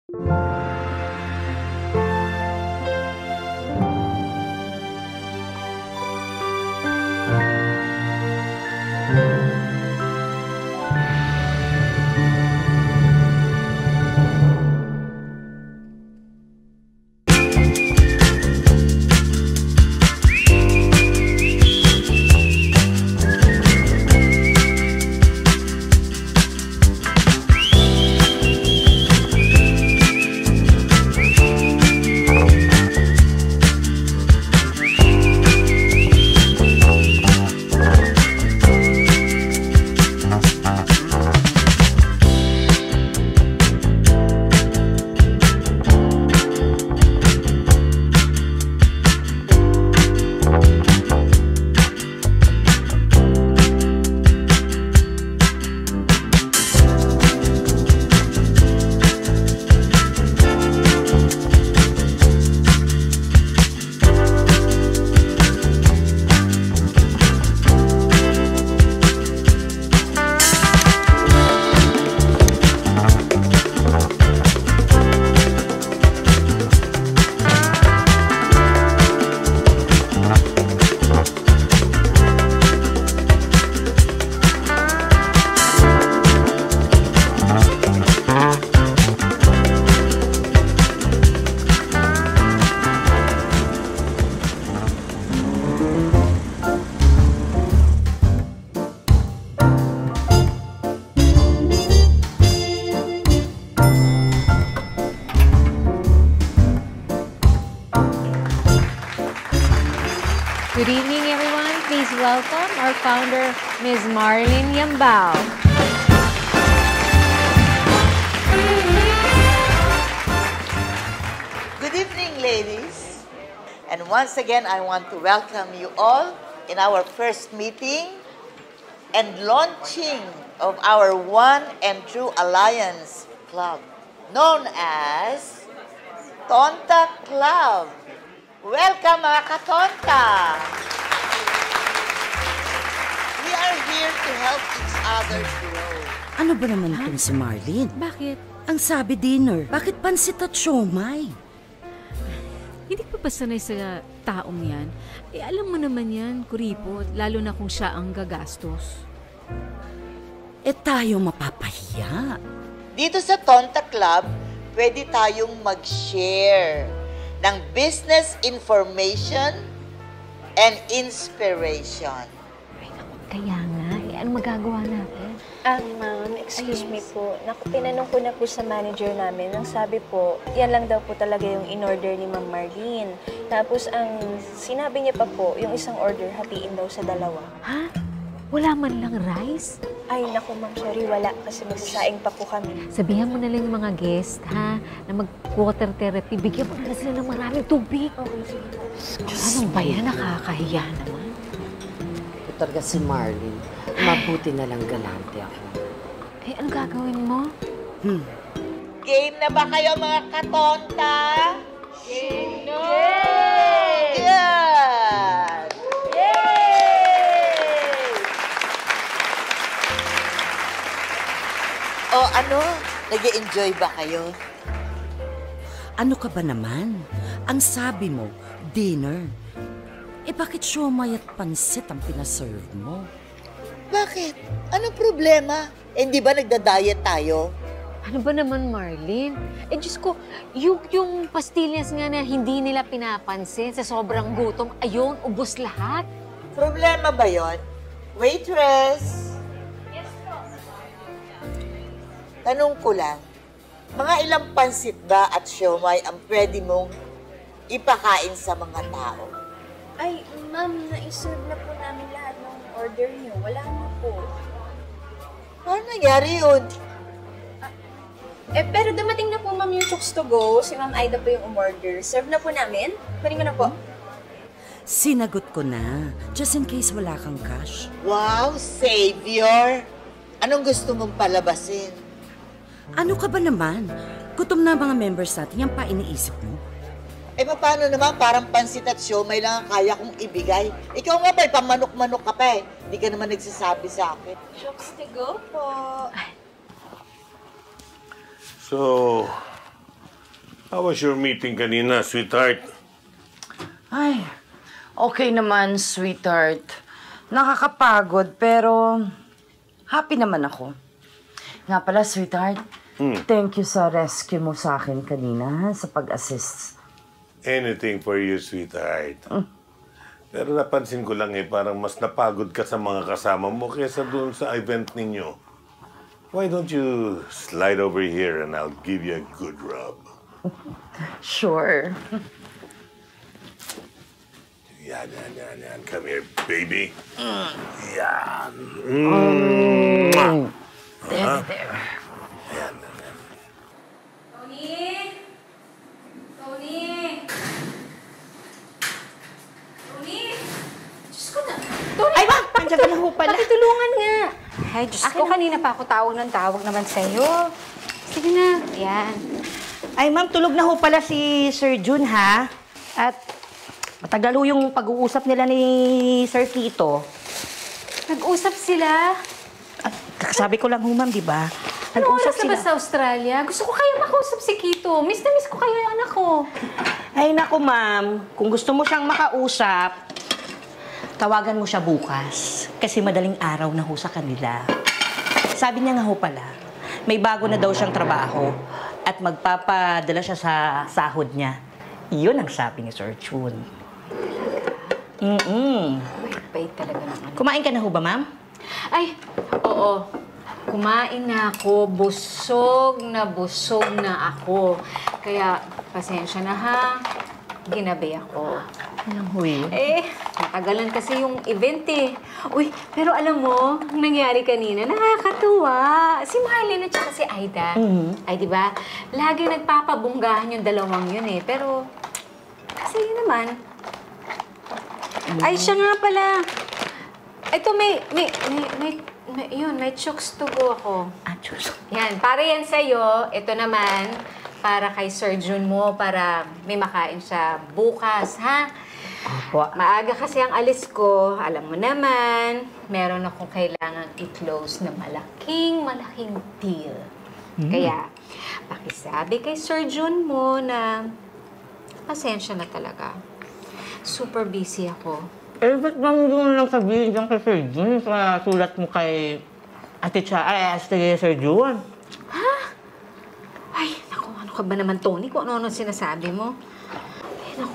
Good evening, everyone. Please welcome our founder, Ms. Marlene Yambao. Good evening, ladies. And once again, I want to welcome you all in our first meeting and launching of our One and True Alliance Club, known as Tonta Club. Welcome, mga katonta! We are here to help each other grow. Ano ba naman itong si Marlene? Bakit? Ang sabi dinner, bakit pansit at siomay? Hindi pa ba sanay sa taong yan? Eh, alam mo naman yan, kuripot, lalo na kung siya ang gagastos. Eh tayo mapapahiya. Dito sa Tonta Club, pwede tayong mag-share ng business information and inspiration. Ay, naku, kaya nga. Eh, ano magagawa natin? Ma'am, excuse me po. Tinanong ko na po sa manager namin. Ang sabi po, yan lang daw po talaga yung in-order ni Ma'am Marlene. Tapos ang sinabi niya pa po, yung isang order hatiin daw sa dalawa. Ha? Wala man lang rice? Ay, naku Ma'am, sorry, wala. Kasi magsasaing pa po kami. Sabihan mo na lang yung mga guest, ha? Na mag-water therapy. Bigyan mo na sila ng maraming tubig. Okay, sige po. Anong ba yan? Nakakahiya naman. Ito talaga si Marlene. Mabuti na lang galante ako. Eh, ano gagawin mo? Game na ba kayo, mga katonta? Game na! Yan! Yay! O ano? Nag-e-enjoy ba kayo? Ano ka ba naman? Ang sabi mo, dinner. Eh bakit siomay at pansit ang pinaserve mo? Bakit? Anong problema? Eh, hindi ba nagda-diet tayo? Ano ba naman, Marlene? Eh, Diyos ko, yung pastillas nga na hindi nila pinapansin sa sobrang gutom, ayun, ubos lahat. Problema ba yon? Waitress? Yes po. Tanong ko lang, mga ilang pansit ba at siomay ang pwede mong ipakain sa mga tao? Ay, ma'am, na-serve na po namin lahat ng order niyo. Wala na po. Paano nangyari yun? Pero dumating na po, ma'am, yung chooks to go. Si Ma'am Aida po yung umorder. Serve na po namin. Kunin ko na po. Sinagot ko na. Just in case wala kang cash. Wow, savior! Anong gusto mong palabasin? Ano ka ba naman? Gutom na mga members natin. Yan pa iniisip mo? Eh, paano naman parang pansit at siomay lang ang kaya kong ibigay? Ikaw nga ba, pamanok-manok ka pa eh. Hindi ka naman nagsasabi sa akin. Chooks to go po. So, How was your meeting kanina, sweetheart? Ay, okay naman, sweetheart. Nakakapagod, pero happy naman ako. Nga pala, sweetheart, thank you sa rescue mo sa akin kanina, sa pag-assist. Anything for you, sweetheart. Pero napansin ko lang parang mas napagod ka sa mga kasama mo kaysa doon sa event ninyo. Why don't you slide over here and I'll give you a good rub? Sure. Yan. Come here, baby. Yan. There. Yan. Tony! Tony! Tony! Diyos ko na. Tony! Ay, ma'am! Nandiyan ka na ho pala. Pakitulungan nga. Ay, Diyos Ako kanina pa ako tawag naman sa'yo. Sige na. Yan. Ay, ma'am, tulog na ho pala si Sir Jun, ha? At matagal ho yung pag-uusap nila ni Sir Tito. Nag-usap sila. At sabi ko lang ho, ma'am, di ba? Ano oras Nag-usap na ba sa Australia? Gusto ko kayo makausap si Kito. Miss na miss ko kayo yung anak ko. Ay, naku, ma'am. Kung gusto mo siyang makausap, tawagan mo siya bukas. Kasi madaling araw na ho sa kanila. Sabi niya nga ho pala, may bago na daw siyang trabaho at magpapadala siya sa sahod niya. Iyon ang sabi ni Sir Chun. Bait talaga naman. Kumain ka na ho ba, ma'am? Ay, oo. Kumain na ako. Busog na ako. Kaya, pasensya na ha. Ginabi ako. Anong huy? Matagalan kasi yung event eh. Uy, pero alam mo, ang nangyari kanina, nakakatuwa. Si Marlene at saka si Aida. Ay, di ba? Lagi nagpapabunggahan yung dalawang yun eh. Pero, kasi yun naman. Ay, siya nga pala. Ito, may chokes to go ako. Diyos. Yan, para yan sa'yo. Ito naman, para kay Sir Jun mo, para may makain siya bukas, ha? Opo. Maaga kasi ang alis ko, alam mo naman, meron akong kailangan i-close na malaking deal. Kaya, pakisabi kay Sir Jun mo na pasensya na talaga. Super busy ako. Ba't bang doon lang sabihin dyan kay Sir Jun sa sulat mo kay Ate Sir Jun? Ha? Ay, naku, ano ka ba naman, Tony? Kung ano-ano sinasabi mo. Ay, naku.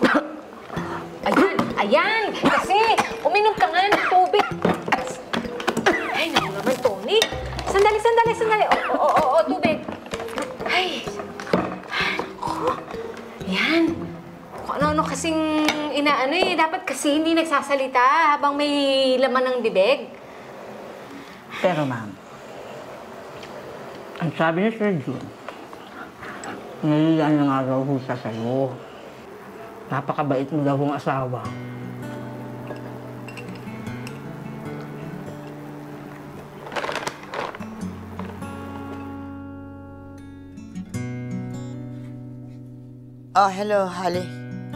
Ayan! Kasi, uminom ka nga ng tubig. Ay, naku naman, Tony. Sandali. Oo, tubig. Ay, naku. Ayan. Kung ano-ano kasing inaano eh. Dapat kasi hindi nagsasalita habang may laman ng bibig. Pero ma'am, ang sabi ni Sir Jun, naiyan na nga raw ho siya sa'yo. Napakabait mo daw hong asawa. Oh, hello, Hali.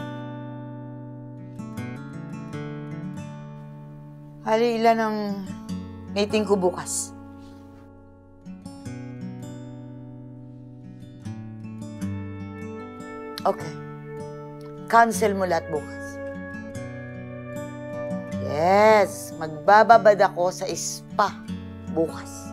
Hali, ilan ang meeting ko bukas? Okay. Cancel mo lahat bukas. Yes, magbababad ako sa spa bukas.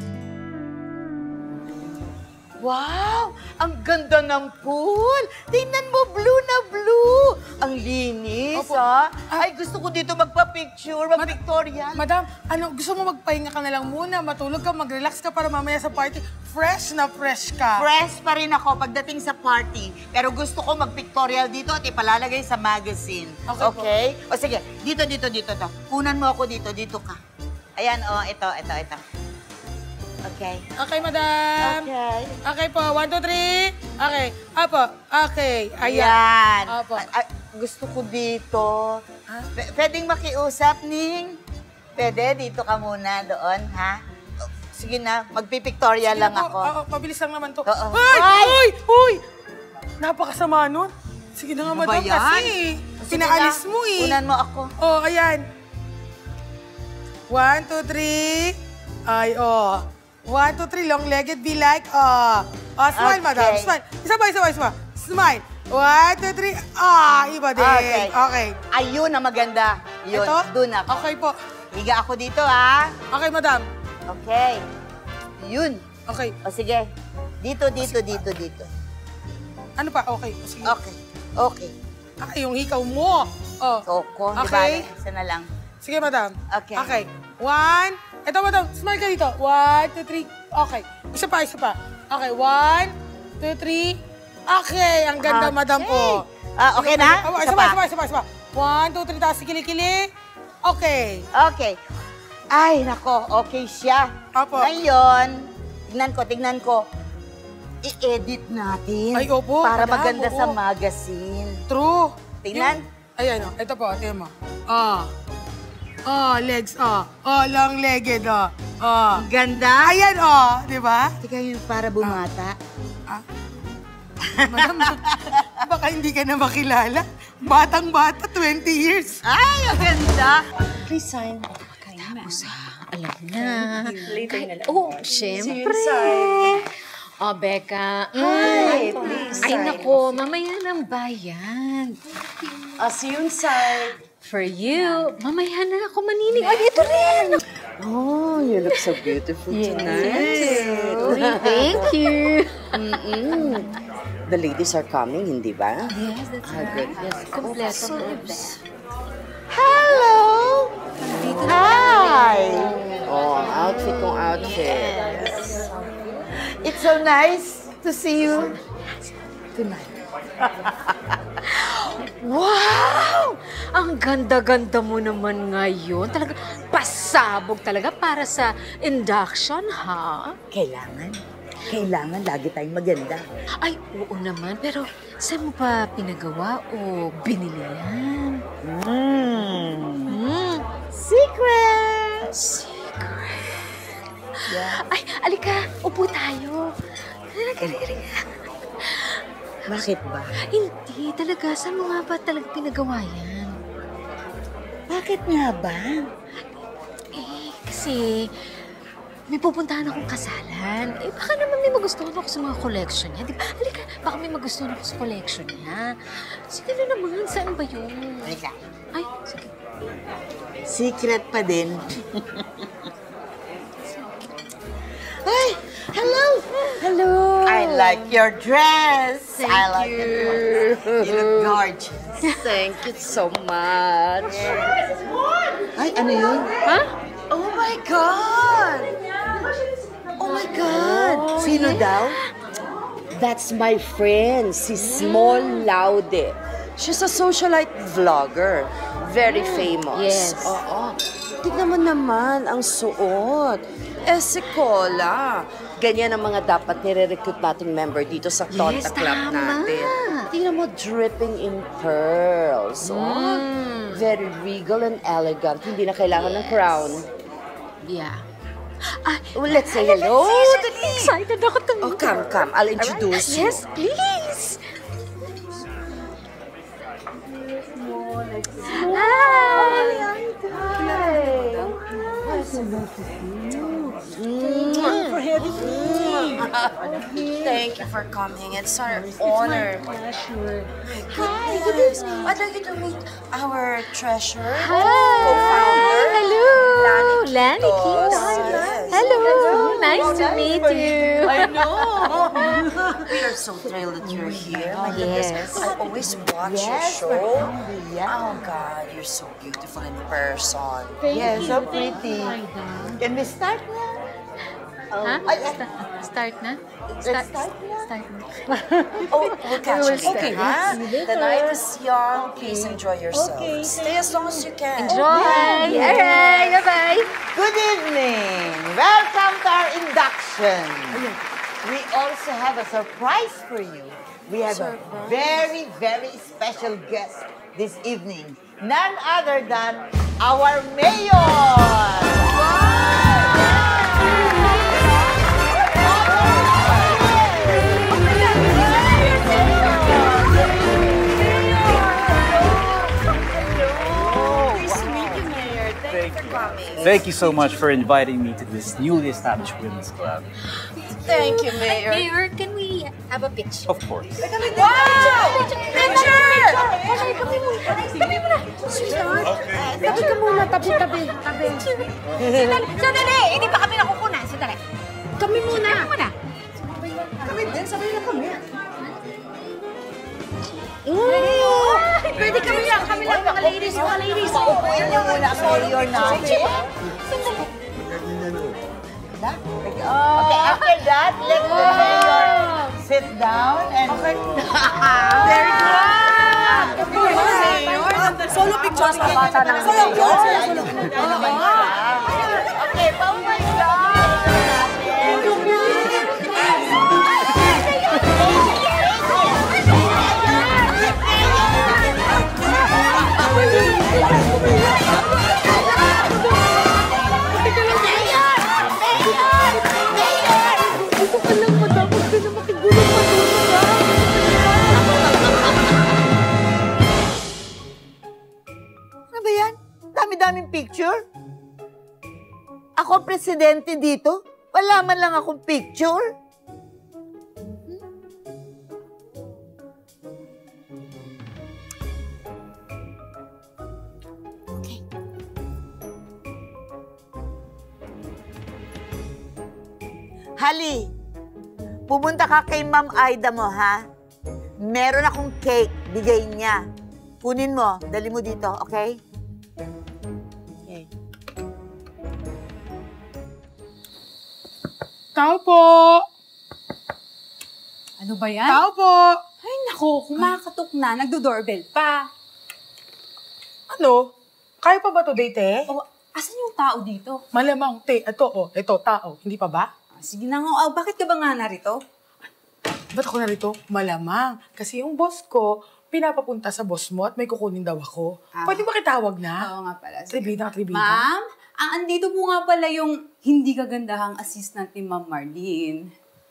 Wow! Ang ganda ng pool! Tingnan mo, blue na blue! Ang linis, ha? Ay, gusto ko dito magpa-picture, mag-pictorial. Madam, gusto mo magpahinga ka na lang muna, matulog ka, mag-relax ka para mamaya sa party, fresh na fresh ka. Fresh pa rin ako pagdating sa party. Pero gusto ko mag-pictorial dito at ipalalagay sa magazine. Okay? O sige, dito to. Kunan mo ako dito ka. Ayan, ito. Okay. Okay, madam. Okay. Okay po, 1, 2, 3. Okay. Apo. Okay. Ayan. Apo. Gusto ko dito. Pwedeng makiusap, Ning? Pwede, dito ka muna doon, ha? Sige na, magpipictorial lang ako. Oo, mabilis lang naman to. Oo. Uy! Napakasama nun. Sige na nga, Ano ba madam, yan? kasi Sige pinaalis na, mo eh. Kunan mo ako. Oh, ayan. 1, 2, 3. Ay, 1, 2, 3, long-legged, be like, smile, Okay. madam, smile. Isa pa. smile. 1, 2, 3. Ah, iba din. Okay. Okay. Ayun ang maganda. Yun, Ito? dun ako. Okay po. Higa ako dito, ha? Okay, madam. Okay. Yun. Okay. O sige. Dito. Ano pa? Okay. Sige. Okay. Yung hikaw mo. Oh. Koko, Okay. di ba? Isa na lang. Sige, madam. Okay. Okay. 1. Ito, madam. Smile ka dito. 1, 2, 3. Okay. Isa pa. Okay. 1, 2, 3. Okay. Ang ganda, madam po. Okay na? Isa pa. 1, 2, 3. Taas si kilikili. Okay. Okay. Ay, nako. Okay siya. Apo. Ngayon, tignan ko. I-edit natin. Ay, opo, Para madam, maganda oo. sa magazine. True. Tingnan. Ayan, ito po, tingnan mo. Legs, long-legged, Ganda. Ayan, di ba? Teka yun, para bumata. Madam, baka hindi ka na makilala. Batang-bata, 20 years. Ay, ang ganda. Please sign. Alam na. Later na lang. Oh, syempre. Oh, Becca. Hi, please Ay, sign. nako, mamaya ng bayan. See you inside. For you, mamaya na ako maninig. Ay, ito rin. Oh, you look so beautiful tonight. Thank you. The ladies are coming, hindi ba? Yes, that's right. Yes, kompleto. Hello. Hi. Oh, outfit kong outfit. It's so nice to see you tonight. Wow! Ang ganda-ganda mo naman ngayon. Talaga, pasabog talaga para sa induction, ha? Kailangan lagi tayong maganda. Ay, oo naman. Pero saan mo pa pinagawa o binili yan? Secret! Yeah. Ay, alika, upo tayo. Halika. Bakit ba? Hindi, talaga. Saan mo nga ba talaga pinagawa yan? Bakit nga ba? Kasi may pupuntahan akong kasalan. Baka naman may magustuhan ako sa mga collection niya. Di ba? Halika, baka may magustuhan ako sa collection niya. Sige na naman, saan ba yun? Halika. Ay, sige. Secret pa din. Ay, hello! Hello! I like your dress. Thank I like you. it. You look gorgeous. Thank you so much. Ay, ano yun? Ha? Oh my God! Oh my God! Sino daw? That's my friend, si Small Laude. She's a socialite vlogger. Very famous. Yes. Oo. Tignan mo naman ang suot. Si Cola. Ganyan ang mga dapat nire-recruit nating member dito sa Tonta Club tama. natin. Tingnan mo, dripping in pearls. Oh, very regal and elegant. Hindi na kailangan ng crown. Yeah. Well, let's say hello. Excited ako to Oh, come. I'll introduce you. Yes, please. For having me. Thank you for coming. It's our honor. Hi, goodness. I'd like you to meet our treasurer, co-founder, Hello. Lani Quintos. Quintos. Yes. Hello. Nice to meet you. I know. We are so thrilled that you're here. My goodness. Yes. I always watch your show. Oh, God, you're so beautiful in person. Yes, so pretty. Can we start na? Ha? Start na? Let's start na. Start na. Oh, we'll catch you later, Okay, huh? The night is young. Please enjoy yourself. Stay as long as you can. Enjoy. All right. Bye-bye. Good evening. Welcome to our induction. We also have a surprise for you. We have a very, very special guest this evening. None other than our mayor. Nice to meet you, Mayor. Thank you for coming. Thank you so much for inviting me to this newly established women's club. Thank you, Mayor. Mayor, can we have a picture? Of course. Wow! Picture! Tabi mo na! Sweetheart! Tabi ka muna, tabi. Sandali! Hindi pa kami nakukunan. Sandali. Kami muna. Kami din, sabay na kami. Pwede kami lang, mga ladies. Paupuin niyo muna ang mayor natin. Okay, after that, let the mayor sit down and... Very good! Solo picture sa bata ng mayor. Okay, paupuin lang. Ano ba yan? Dami-daming picture? Ako ang presidente dito? Wala man lang akong picture? Okay. Hali, pumunta ka kay Ma'am Aida mo, ha? Meron akong cake, bigay niya. Kunin mo, dali mo dito, okay? Okay. Tao po! Ano ba yan? Tao po! Ay, naku, kumakatok na. Nagdo-doorbell pa. Ano? Kaya pa ba to date, eh? O, asan yung tao dito? Malamang, ito, tao. Hindi pa ba? Sige na nga. Oh, bakit ka ba nga narito? Ba't ako narito? Malamang. Kasi yung boss ko, pinapapunta sa boss mo at may kukunin daw ako. Pwede ba kitawag na? Oo nga pala. Tribida. Ma'am, ang andito po nga pala yung hindi kagandahang assistant ni Ma'am Marlene.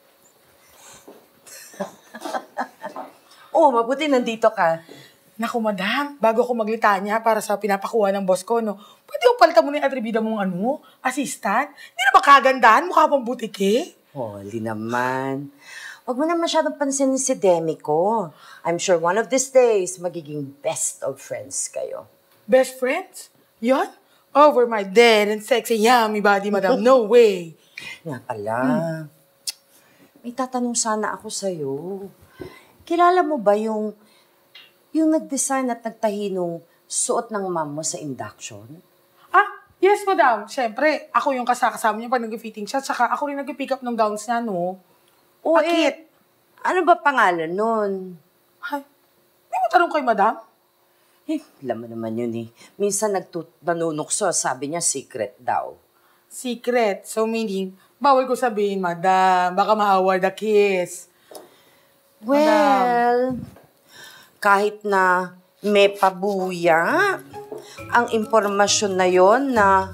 Oh, mabuti nandito ka. Naku, madam, bago ako maglitanya para sa pinapakuha ng boss ko, no, pwede ko palitan mo na yung atribida mong assistant? Hindi na ba kagandahan? Mukha pang butike? Holy naman. Huwag mo na masyadong pansinin si Demi ko. I'm sure one of these days, magiging best of friends kayo. Best friends? Yon? Over my dead and sexy yummy body, madam. No way. Nga pala, may tatanong sana ako sa'yo. Kilala mo ba yung nag-design at nagtahi nung suot ng mom mo sa induction? Yes, madam. Siyempre, ako yung kasama niya pag nag-fitting siya. Saka ako rin nag-pick up ng gowns niya, no? O ano ba pangalan nun? Ay, hindi mo tanong kay madam? Alam mo naman yun eh. Minsan nanunukso, sabi niya secret daw. Secret? So meaning, bawal ko sabihin, madam. Baka ma-award a kiss. Well, kahit na may pabuya, ang impormasyon na yon na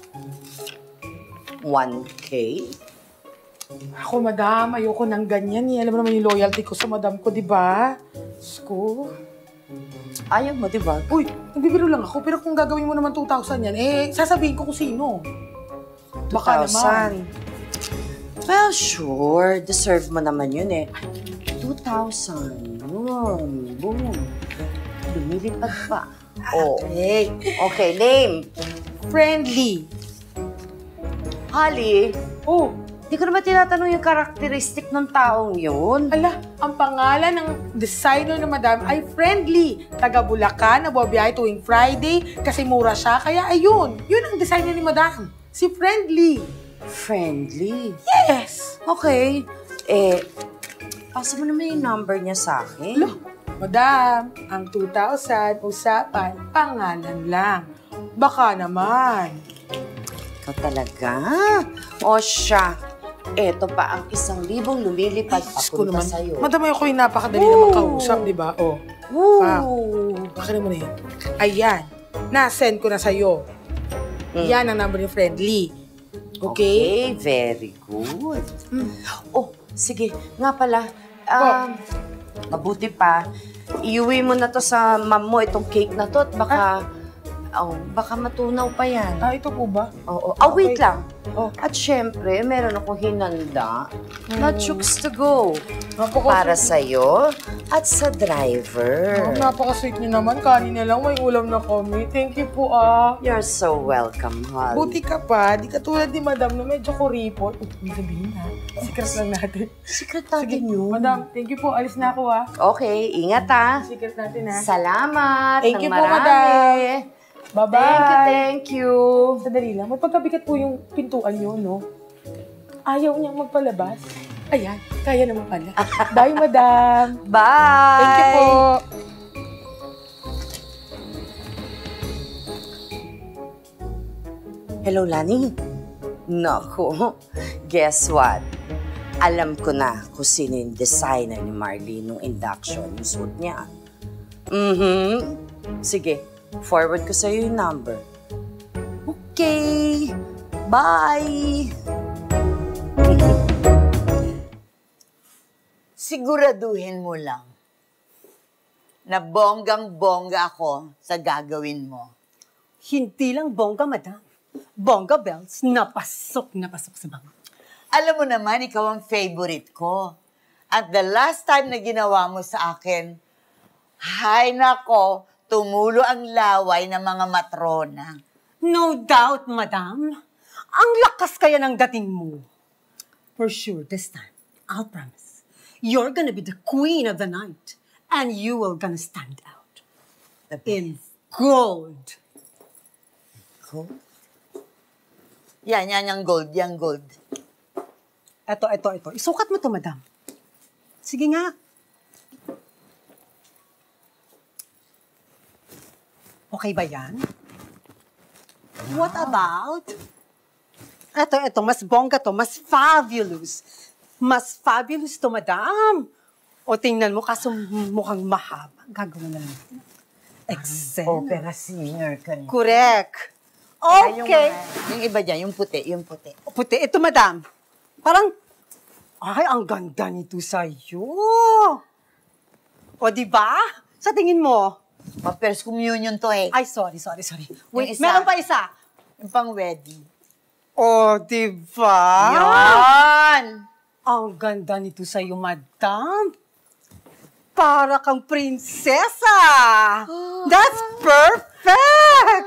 1K. Ako, madam, ayoko ng ganyan eh. Alam mo naman yung loyalty ko sa madam ko, di ba? Sko. Ayaw mo, di ba? Uy, nagbibiro lang ako. Pero kung gagawin mo naman 2,000 yan, sasabihin ko kung sino. Baka naman. Well, sure. Deserve mo naman yun eh. 2,000. Yun. Boom. Lumilipad pa. Okay, name. Friendly. Holly. Oh. Di ko naman tinatanong yung karakteristik ng taong yun. Ala, ang pangalan ng designer na madam ay Friendly. Taga Bulacan, nabubiyahe tuwing Friday kasi mura siya. Kaya ayun, yun ang designer ni madam. Si Friendly. Friendly? Yes! Okay. Pasa mo naman yung number niya sa akin. Look, madam, ang 2,000 usapan, pangalan lang. Baka naman. Ikaw talaga? O siya, eto pa ang 1,000 lumilipad papunta sa'yo. Madam, ako yung napakadali na makausap, di ba? Oh. Bakit mo na yun? Ayan, na-send ko na sa'yo. Yan ang number ni Friendly. Okay? Very good. Oh, sige. Nga pala, mabuti pa, iuwi mo na to sa mom mo, itong cake na to, at baka Oh, baka matunaw pa yan. Ah, ito po ba? Oo. Oh, wait Okay. lang. Oh. At syempre, meron akong hinanda na chooks to go. Napaka- Para sa'yo at sa driver. Napaka-sweet niyo naman. Kanin na lang, may ulam na kami. Thank you po, ah. You're so welcome, Holly. Buti ka pa. Di katulad ni Madam na medyo kuripot. May sabihin na. Secret lang natin. Secret Sige, natin yun. Madam, thank you po. Alis na ako, ah. Okay, ingat ha. Secret natin, ah. Salamat. Thank you ng po, marami. Madam. Bye-bye. Thank you. Sandali lang. Magpagkabigat po yung pintuan niyo, no? Ayaw niyang magpalabas. Ayan, kaya naman pala. Bye, Madam. Bye. Thank you po. Hello, Lani. Naku, guess what? Alam ko na kung sino yung designer ni Marlene nung induction, yung suit niya. Sige, forward ko sa'yo yung number. Okay, bye! Siguraduhin mo lang na bonggang-bongga ako sa gagawin mo. Hindi lang bongga, madam. Bongga bells, napasok sa bangka. Alam mo naman, ikaw ang favorite ko. At the last time na ginawa mo sa akin, hay nako, tumulo ang laway ng mga matrona. No doubt, madam. Ang lakas kaya ng dating mo. For sure, this time, I'll promise, you're gonna be the queen of the night. And you will gonna stand out. In gold. Gold? Yan yung gold, yung gold. Ito. Isukat mo to, madam. Sige nga. Okay ba yan? What about? Ito. Mas bongga to. Mas fabulous. Mas fabulous to, madam. O tingnan mo, kaso mukhang mahaba. Gagawin na lang. Excellent. Opera singer ka niya. Correct. Okay. Yung iba dyan, yung puti. Puti. Ito, madam. Parang, ay, ang ganda nito sa'yo. O, diba? Sa tingin mo? Ma-first communion to eh. Ay, sorry. Wait, isa. meron pa isa. Yung pang-wedding. O, diba? Yan! Ang ganda nito sa'yo, madam. Para kang prinsesa. That's perfect.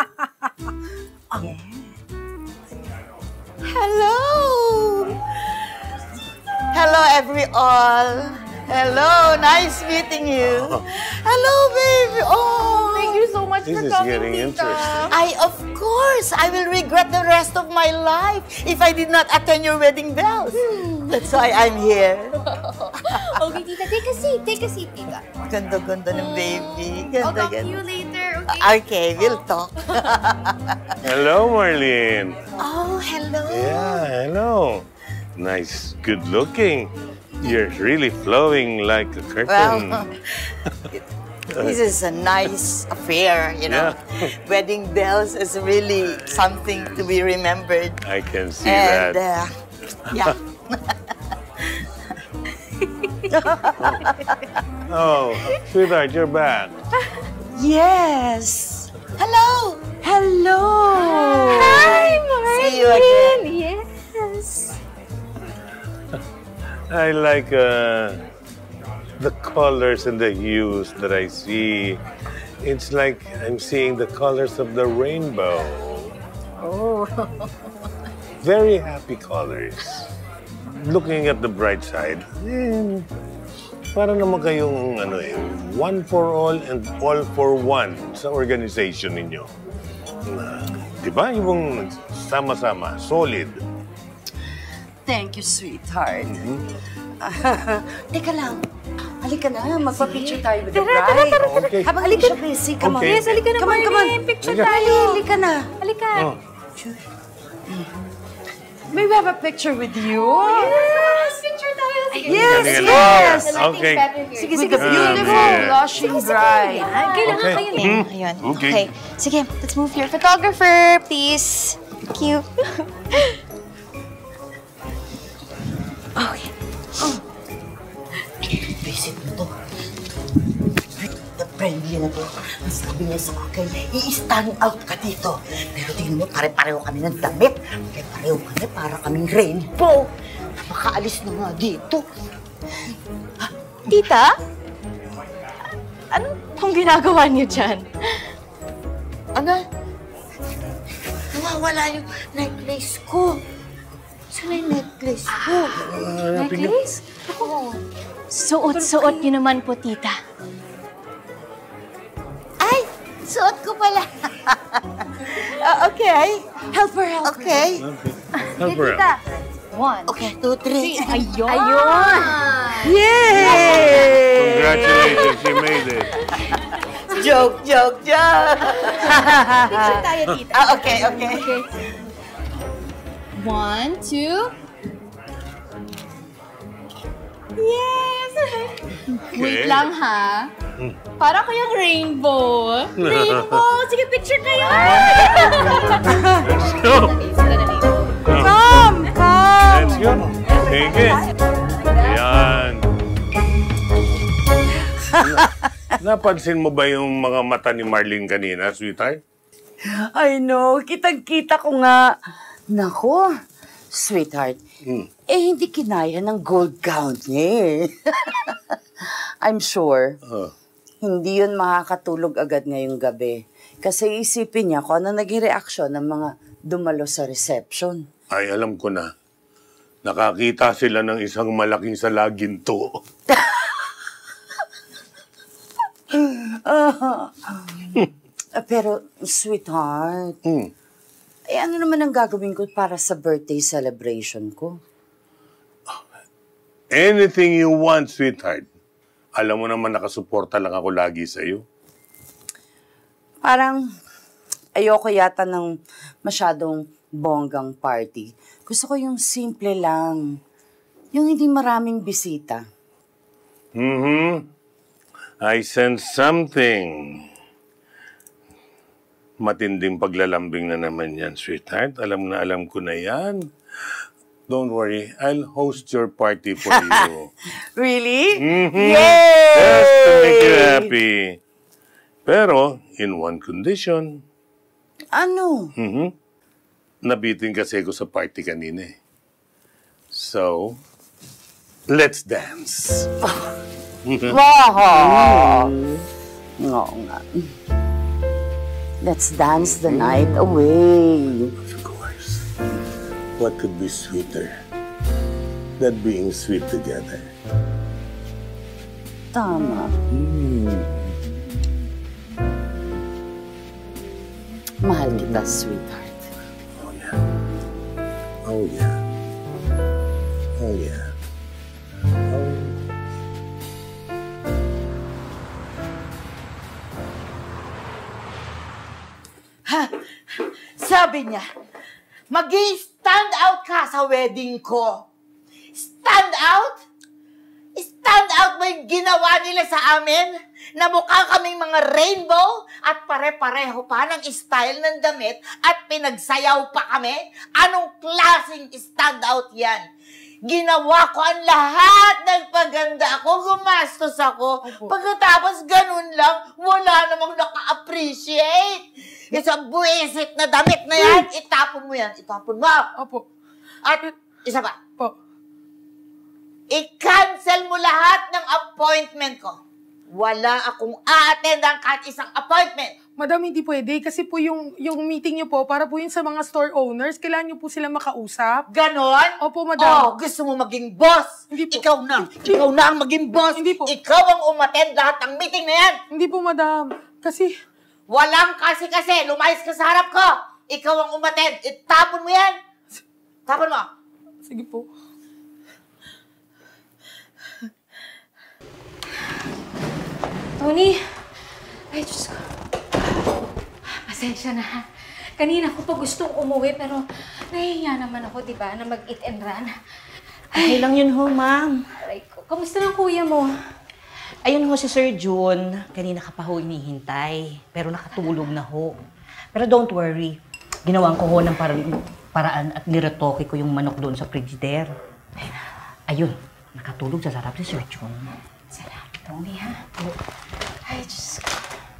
Hello! Hello, all. Hello, nice meeting you. Hello, baby. Oh, Thank you so much This for is coming, getting Tita. interesting. of course, I will regret the rest of my life if I did not attend your wedding bells. That's why I'm here. Okay, Tita, take a seat, Tita. Ganda-ganda ng baby. I'll talk to you later, okay? Okay, we'll talk. Hello, Marlene. Oh, hello. Yeah, hello. Nice, good looking. You're really flowing like a curtain. Well, this is a nice affair, you know. Yeah. Wedding bells is really something to be remembered. I can see And, that. yeah. Oh, sweetheart, you're back. Yes. Hello. Hello! Hi, Marlene! See you again. Yes! I like the colors and the hues that I see. It's like I'm seeing the colors of the rainbow. Oh. Very happy colors. Looking at the bright side, para naman kayong one for all and all for one sa organization ninyo. Diba? Yung sama-sama, solid. Thank you, sweetheart. Teka lang. Halika na, magpa-picture tayo with the bride. Okay. Habang hindi siya busy, come on. Okay. Yes, halika na, Come on, come on. Marlene. Picture Halika. tayo. Halika na. Halika. Oh. May we have a picture with you? Yes! Picture tayo. Yes, Halika na. yes! Okay. Sige, With sige. the beautiful, blushing bride. Kailangan Okay. kayo na. Ayun. Okay. Okay. Sige, let's move here. Photographer, please. Thank you. Visit mo to. The friendly na to. Ang sabi niya sa akin, i-stand out ka dito. Pero tingnan mo, pare-pareho kami ng damit. Pare-pareho kami, para kaming rainbow. Makaalis na nga dito. Tita? Ano pong ginagawa niyo dyan? Ano? Nawawala yung necklace ko. Saan na yung necklace ko? Necklace? Suot-suot niyo naman po, tita. Ay! Suot ko pala. Okay. Help her. Okay. Help her out. 1. Okay, 2, 3. Ayun! Yay! Congratulations, she made it. Joke. Picture tayo, tita. Okay. 1, 2. Yes! Wait lang, ha? Para kayang rainbow. Rainbow! Sige, picture kayo! Let's go. Come! Let's go. Sige. Ayan. Napansin mo ba yung mga mata ni Marlene kanina, sweetheart? I know, kitang-kita ko nga. Nako, sweetheart, hindi kinaya ng gold gown niya eh. I'm sure, hindi yun makakatulog agad ngayong gabi. Kasi isipin niya kung ano naging reaksyon ng mga dumalo sa reception. Ay, alam ko na. Nakakita sila ng isang malaking salaginto. Pero, sweetheart, ano naman ang gagawin ko para sa birthday celebration ko? Anything you want, sweetheart. Alam mo naman nakasuporta lang ako lagi sa'yo. Parang ayoko yata ng masyadong bonggang party. Gusto ko yung simple lang. Yung hindi maraming bisita. I sense something. Matinding paglalambing na naman yan, sweetheart. Alam ko na yan. Don't worry, I'll host your party for you. Really? Yay! Just to make you happy. Pero, in one condition. Ano? Nabitin kasi ako sa party kanina eh. So, let's dance. Wow! Oo nga. Let's dance the night away. Of course. What could be sweeter than being sweet together? Tama. Mahal kita, sweetheart. Oh, yeah. Oh, yeah. Oh, yeah. Sabi niya, mag-stand out ka sa wedding ko. Stand out? Stand out ba yung ginawa nila sa amin? Na mukha kaming mga rainbow at pare-pareho pa ng style ng damit at pinagsayaw pa kami? Anong klaseng stand out yan? Ginawa ko ang lahat ng paganda ako, gumastos ako. Pagkatapos ganun lang, wala namang naka-appreciate. Yung sa buwisit na damit na yan, itapon mo yan. Itapon mo. Opo. At isa pa. Po. I-cancel mo lahat ng appointment ko. Wala akong a-attendan kahit isang appointment. Madam, hindi pwede. Kasi po yung meeting niyo po, para po yun sa mga store owners, kailangan niyo po sila makausap. Ganon? Opo, madam. Oh, gusto mo maging boss? Hindi po. Ikaw na. Ikaw na ang maging boss. Hindi po. Ikaw ang umattend lahat ng meeting na yan. Hindi po, madam. Kasi... Walang kasi-kasi. Lumayas ka sa harap ko. Ikaw ang umattend. Itapon mo yan. Tapon mo. Sige po. Tony! Ay, Diyos ko. Pasensya na, ha? Kanina ko pa gustong umuwi, pero nahihiya naman ako, di ba, na mag-eat and run. Okay lang yun ho, ma'am. Aray ko. Kamusta ng kuya mo? Ayun ho si Sir June. Kanina ka pa ho inihintay. Pero nakatulog na ho. Pero don't worry. Ginawan ko ho ng paraan at niretoke ko yung manok doon sa frigidaire. Ayun, nakatulog sa sarap si Sir June. Salamat. Tony, ha? Ay, Diyos ko.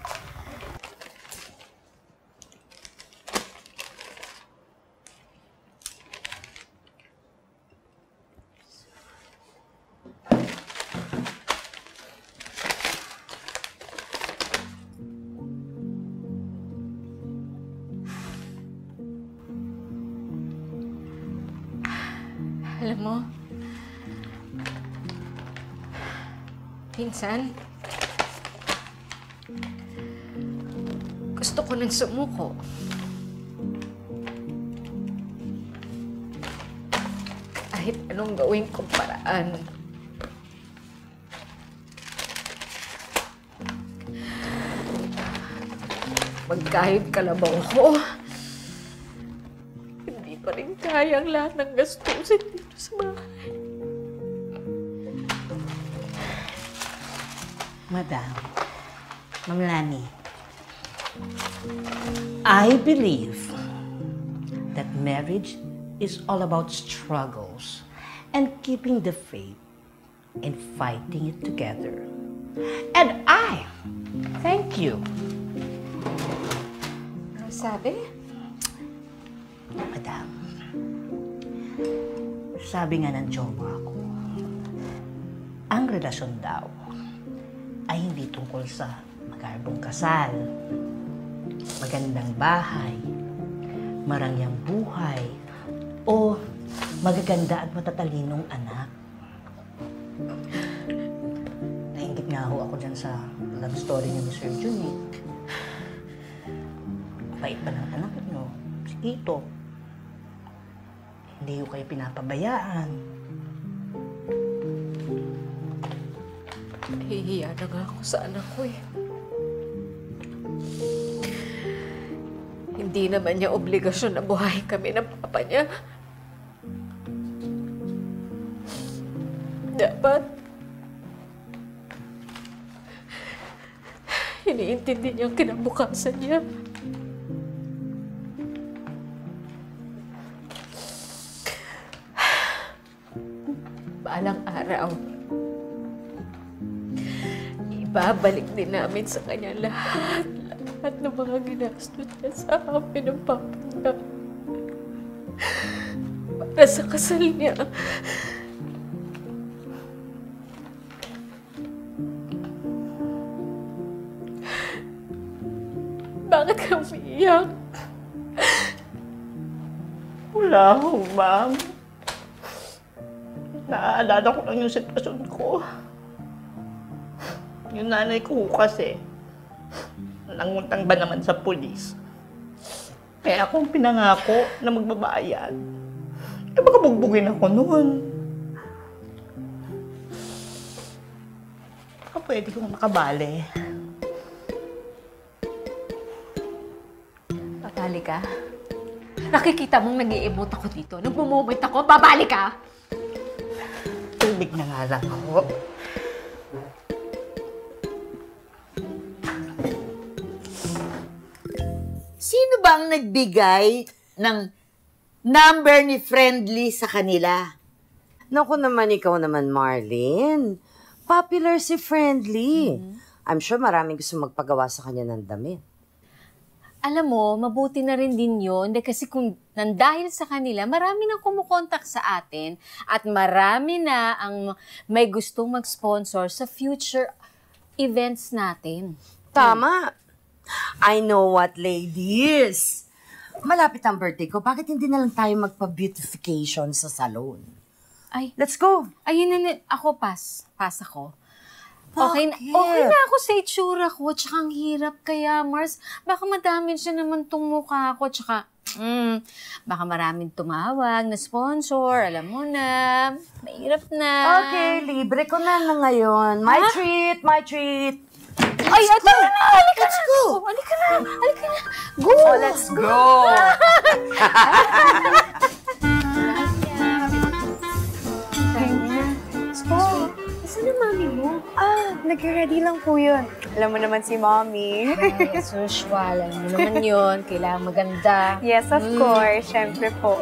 Alam mo, minsan, gusto ko nang sumuko. Kahit anong gawin kong paraan. Magkahit kalabaw ko, hindi pa rin kaya ang lahat ng gastusin dito sa bahay. Madam, Ma'am Lani, I believe that marriage is all about struggles and keeping the faith and fighting it together. And I thank you. Ano sabi? Madam, sabi nga ng jowa ko, ang relasyon daw ay hindi tungkol sa magarbong kasal, magandang bahay, marangyang buhay, o magaganda at matatalinong anak. Nainggit nga ho ako dyan sa love story ni Mr. Junic. Bait pa ng anak nyo, si Tito. Hindi ko kayo pinapabayaan. Nahihiya na nga ako sa anak ko eh. Hindi naman niya obligasyon na buhayin kami ng papa niya. Dapat iniintindi niya ang kinabukasan niya. Balang araw, ibabalik din namin sa kanya lahat ng mga ginastos niya sa amin ng papa niya. Para sa kasal niya. Bakit ka umiiyak? Wala ho, ma'am. Naaalala ko lang yung sitwasyon ko. Yung nanay ko kasi, nangutang ba naman sa pulis. Kaya akong pinangako na magbabayad. Eh baka bugbugin ako noon. Baka pwede kong makabali. Babali ka? Nakikita mong nag-i-emote ako dito. Nagmo-moment ako, babali ka? Tubig na nga lang ako. Sino ba ang nagbigay ng number ni Friendly sa kanila? Naku naman, ikaw naman, Marlene. Popular si Friendly. I'm sure maraming gusto magpagawa sa kanya ng damit. Alam mo, mabuti na rin din yun. Kasi kung nandahil sa kanila, marami nang kumukontak sa atin at marami na ang may gustong mag-sponsor sa future events natin. Tama. I know what, ladies. Malapit ang birthday ko. Bakit hindi na lang tayo magpa-beautification sa salon? Ay. Let's go. Ayun na, ako pass. Pass ako. Okay na ako sa itsura ko. Tsaka ang hirap kaya, Mars. Baka madamage siya naman tong mukha ko. Tsaka, baka maraming tumawag na sponsor. Alam mo na. Mahirap na. Okay, libre ko na ngayon. My treat, my treat. Ay, ito na! Halika na! Oh, halika na! Halika na! Go! Oh, let's go! Saan ang mami mo? Nag-ready lang po yun. Alam mo naman si Mommy. As usual. Alam mo naman yun. Kailangan maganda. Yes, of course. Siyempre po.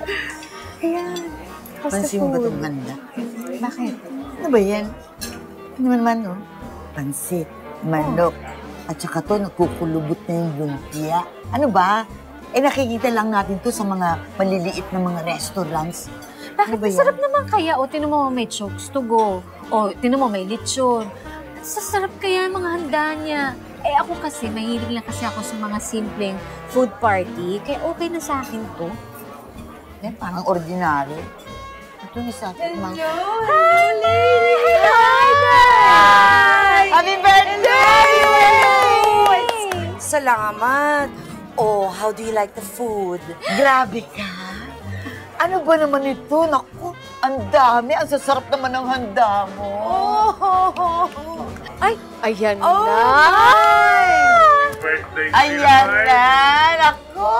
Ayan. How's the Pansin mo ba food? itong ganda? Bakit? Ano ba yan? naman, no? Pansit, manok, at saka to, nagkukulubot na yung lumpia. Ano ba? Nakikita lang natin to sa mga maliliit na mga restaurants. Bakit masarap naman kaya? O, tinan mo may chokes to go. O, tinan mo may lechon. Sasarap kaya ang mga handa niya. Ako kasi, mahilig lang kasi ako sa mga simpleng food party. Kaya okay na sa akin to. Parang ordinary. Ito ni sa akin, Mang. Hi, lady! Hi! Happy birthday! Salamat. Oh, how do you like the food? Grabe ka. Ano ba naman ito? Naku, ang dami. Ang sasarap naman ng handa mo. Ay, ayan na. Birthday, Ayan na. Naku.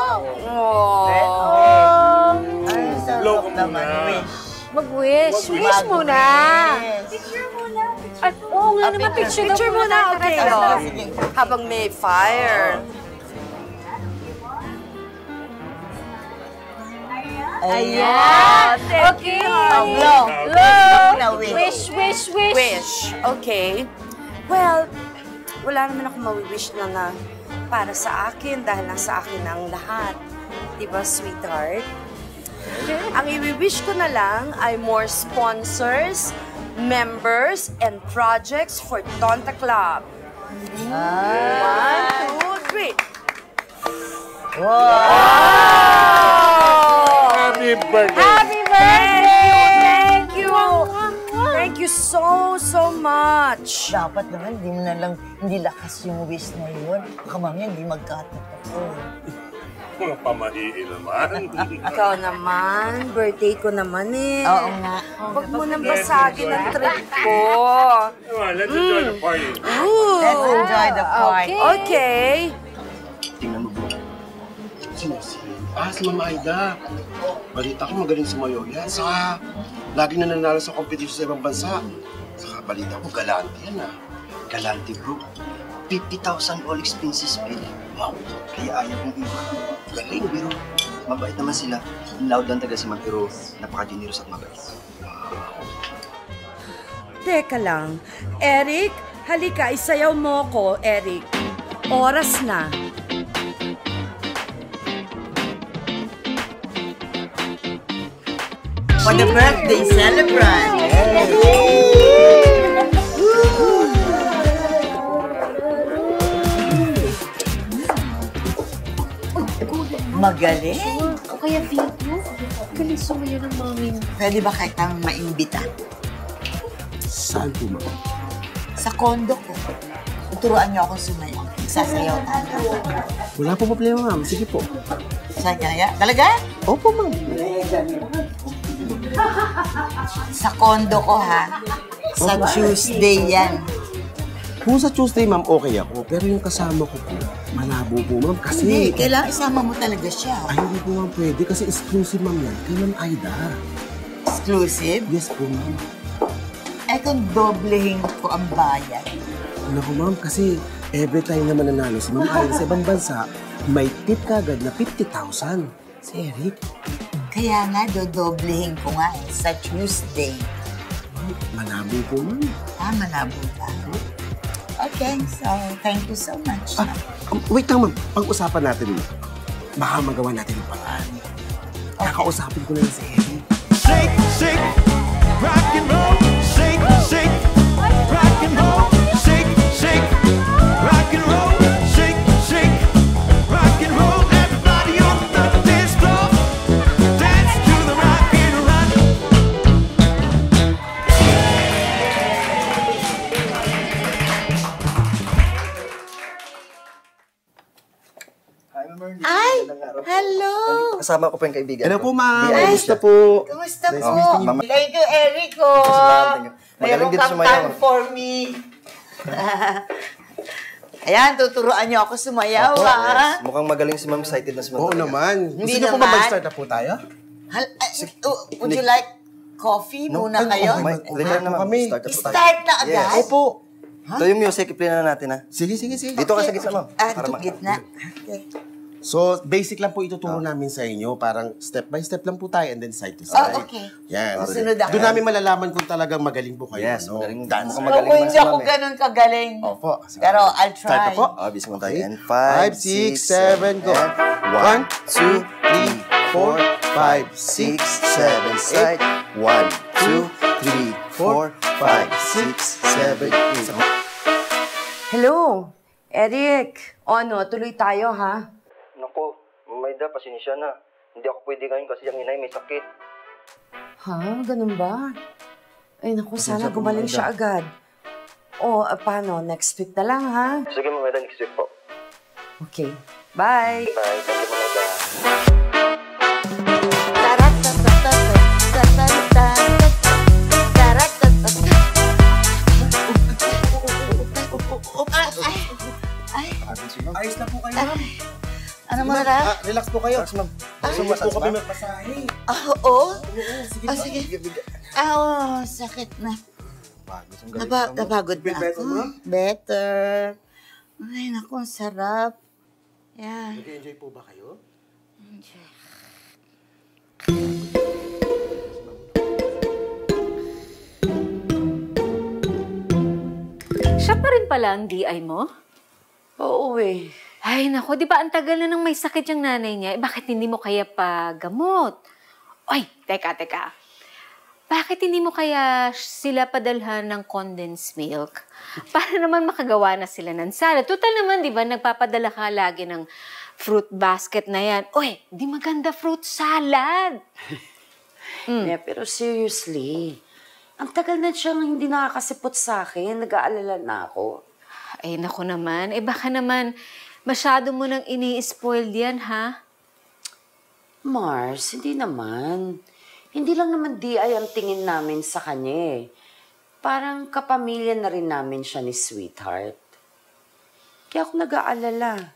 Ay, sarap naman. Wish. Mag-wish. Wish muna. Picture muna. At oo nga naman, picture muna. Okay, habang may fire. Ayan. Okay. Blow. Wish. Wish. Okay. Well, wala naman ako mawi-wish na para sa akin dahil nasa akin ang lahat. Diba, sweetheart? Ang i-wish ko na lang ay more sponsors, members, and projects for Tonta Club. 1, 2, 3. Wow! Happy birthday! Happy birthday! Thank you! Thank you so much! Dapat naman, hindi lakas yung wish na yun. Baka mamaya hindi magkatotoo. Mga pamahiin naman. Ikaw naman, birthday ko naman eh. Oo nga. Huwag mo nang basagin ang trip ko. Come on, let's enjoy the party. Let's enjoy the party. Okay. Tingnan mo, bro. Sino si Mama Aida. Balita ko magaling sumayaw yan. Saka, lagi na nanalo sa competition sa ibang bansa. Saka, balita ko, galante yan ah. Galante, bro. 50,000 all expenses paid. Wow, kaya ayaw kong iba. Galing, bro. Mabait naman sila. Loud lang taga si Ma'am, pero napaka-generous at mabait. Teka lang. Eric, halika, isayaw mo ko, Eric. Oras na. For the birthday celebrant. Magaling. O kaya video. Galing sumayo ng mami. Pwede ba kitang maimbita? Saan po, Ma'am? Sa kondo ko. Turuan niyo akong sumayaw. Sasayaw tayo. Wala po problema, Ma'am. Sige po. Saan kaya? Talaga? Opo, Ma'am. Sa kondo ko, ha? Sa Tuesday yan. Kung sa Tuesday, Ma'am, okay ako. Pero yung kasama ko po, malabo po, Ma'am. Kasi... Hindi, kailangan isama mo talaga siya. Ay, hindi po, Ma'am, pwede. Kasi exclusive, Ma'am, yan. Kay Ma'am Aida. Exclusive? Yes po, Ma'am. Kung doblehin ko ang bayad. Naku, Ma'am, kasi every time na mananalo si Ma'am Aida sa ibang bansa, may tip kagad na 50,000. Si Eric. Kaya nga, dodoblehin ko nga sa Tuesday. Malabo po, Ma'am. Malabo ba? Okay, so thank you so much. Wait lang, Ma'am. Pag-usapan natin, baka magawa natin yung paraan. Kakausapin ko na lang si Eric. Shake, shake, rock and roll. Shake, shake, rock and roll. Shake, shake, rock and roll. Shake, shake, rock and roll. Everybody on the dance floor. Dance to the rock and roll. Ay! Hello! Kasama ko po yung kaibigan. Hello po, Ma'am. Ay, Kumusta po? Kumusta Nice po? meeting you, Ma'am. Thank you, Eric. Magaling din kang sumayaw. time for me. Ayan, tuturuan niyo ako sumayaw, Opo, ha? yes. Mukhang magaling si Ma'am, excited na si Ma'am. Oo naman. Hindi Gusto niyo po ba naman. mag-start na po tayo? Would you like coffee muna kayo? Later naman, start na po tayo. Start na agad? Yes. Opo. Ito yung music, i-play na natin, ha? Sige. Dito ka sa gitna, Ma'am. Dito gitna. Okay. So, basic lang po ituturo namin sa inyo. Parang step by step lang po tayo and then side to side. Oh, okay. Yan. Susunod ako. Doon namin malalaman kung talagang magaling po kayo. Yes, ano? magaling. Dance. Ako hindi ako ganun kagaling. Opo. Pero I'll Start try. na po. Bis mo tayo. Okay. And 5, 6, 7, go. 1, 2, 3, 4, 5, 6, 7, side. 1, 2, 3, 4, 5, 6, 7, 8. Hello, Eric. O ano, tuloy tayo, ha? Naku, Mamayda, pasensya na. Hindi ako pwede ngayon kasi yung inay may sakit. Ha? Ganun ba? Ay, naku, sana gumaling siya agad. O, paano? Next week na lang, ha? Sige, Mamayda, next week po. Okay. Bye! Bye, thank you, Mamayda. Ayos na po kayo, ma'am. Ano mara? Relax po kayo. Relax, ma'am. Sumas po kami magpasahe. Oo? Sige. Sige. Oo, sakit na. Napagod na Better, ako. ma'am? Better. Ay, naku, ang sarap. Yan. Nag-enjoy po ba kayo? Siya pa rin pala ang DI mo? Oo eh. Ay, nako, di ba ang tagal na nang may sakit yung nanay niya? Eh, bakit hindi mo kaya pa gamot? Oy, teka. Bakit hindi mo kaya sila padalhan ng condensed milk? Para naman makagawa na sila ng salad. Total naman, di ba, nagpapadala ka lagi ng fruit basket na yan. Oy, di maganda fruit salad. Yeah, pero seriously, ang tagal na siyang hindi nakakasipot sa akin. Nag-aalala na ako. Ay, naku naman. Eh, baka naman masyado mo nang ini-spoiled yan, ha? Mars, hindi naman. Hindi lang naman DI ang tingin namin sa kanya eh. Parang kapamilya na rin namin siya ni Sweetheart. Kaya ako nag-aalala.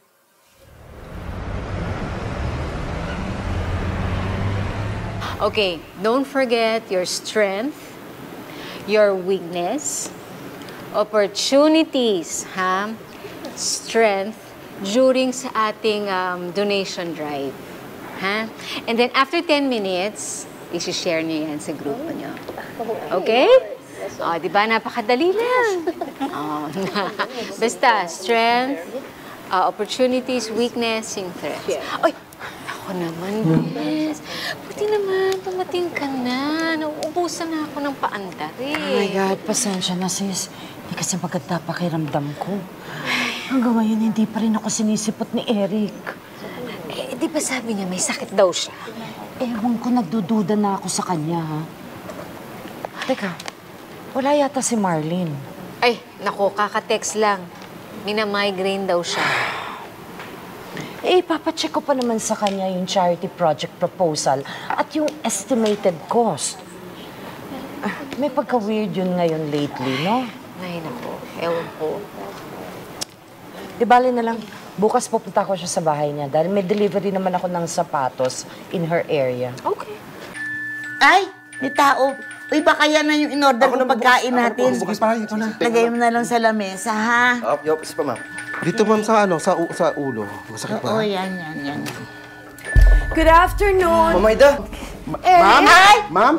Okay, don't forget your strength, your weakness, opportunities, ha? Strength during sa ating donation drive. Ha? And then after 10 minutes, isi-share niyo yan sa grupo niyo. Okay? O, di ba? Napakadali lang. Basta, strength, opportunities, weakness, yung threats. Ay, ako naman, Bes. Buti naman, tumating ka na. Nauubusan na ako ng paandar eh. Oh my God, pasensya na sis. Hindi kasi maganda pakiramdam ko. Hanggang ngayon, hindi pa rin ako sinisipot ni Eric. Eh, di ba sabi niya may sakit daw siya? Ewan ko, nagdududa na ako sa kanya, ha? Teka, wala yata si Marlene. Ay, naku, kaka-text lang. Mina-migraine daw siya. Eh, papacheck ko pa naman sa kanya yung charity project proposal at yung estimated cost. May pagka-weird yun ngayon lately, no? Ay, naku, ewan ko. Di bali na lang, bukas pupunta ko siya sa bahay niya dahil may delivery naman ako ng sapatos in her area. Okay. Ay, may tao. Uy, baka yan na yung in-order kong pagkain natin. Bukas pa, ito na. Lagay mo na lang sa lamesa, ha? Isa pa, ma'am. Dito, ma'am, sa ulo. Masakit Oo, pa. yan. Good afternoon! Mamayda! Ma'am? Ma'am?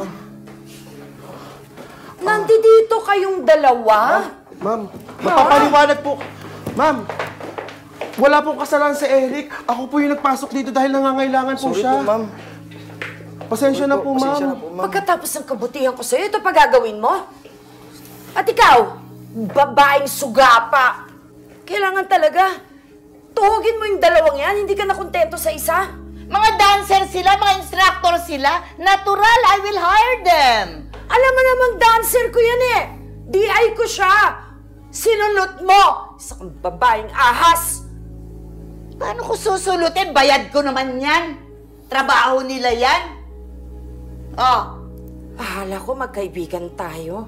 Nandito kayong dalawa? Ma'am, magpapaliwanag po. Ma'am, wala pong kasalanan si Eric. Ako po yung nagpasok dito dahil nangangailangan po siya. Sorry po, ma'am. Pasensya na po, ma'am. Pagkatapos ng kabutihan ko sa'yo, ito pa gagawin mo? At ikaw, babaeng sugapa. Kailangan talaga. Tuhugin mo yung dalawang yan, hindi ka nakontento sa isa. Mga dancer sila, mga instructor sila. Natural, I will hire them. Alam mo namang dancer ko yan eh. DI ko siya. Sinulot mo. Isa kang babaeng ahas. Paano ko susulutin? Bayad ko naman yan. Trabaho nila yan. Oh. Bahala ko magkaibigan tayo.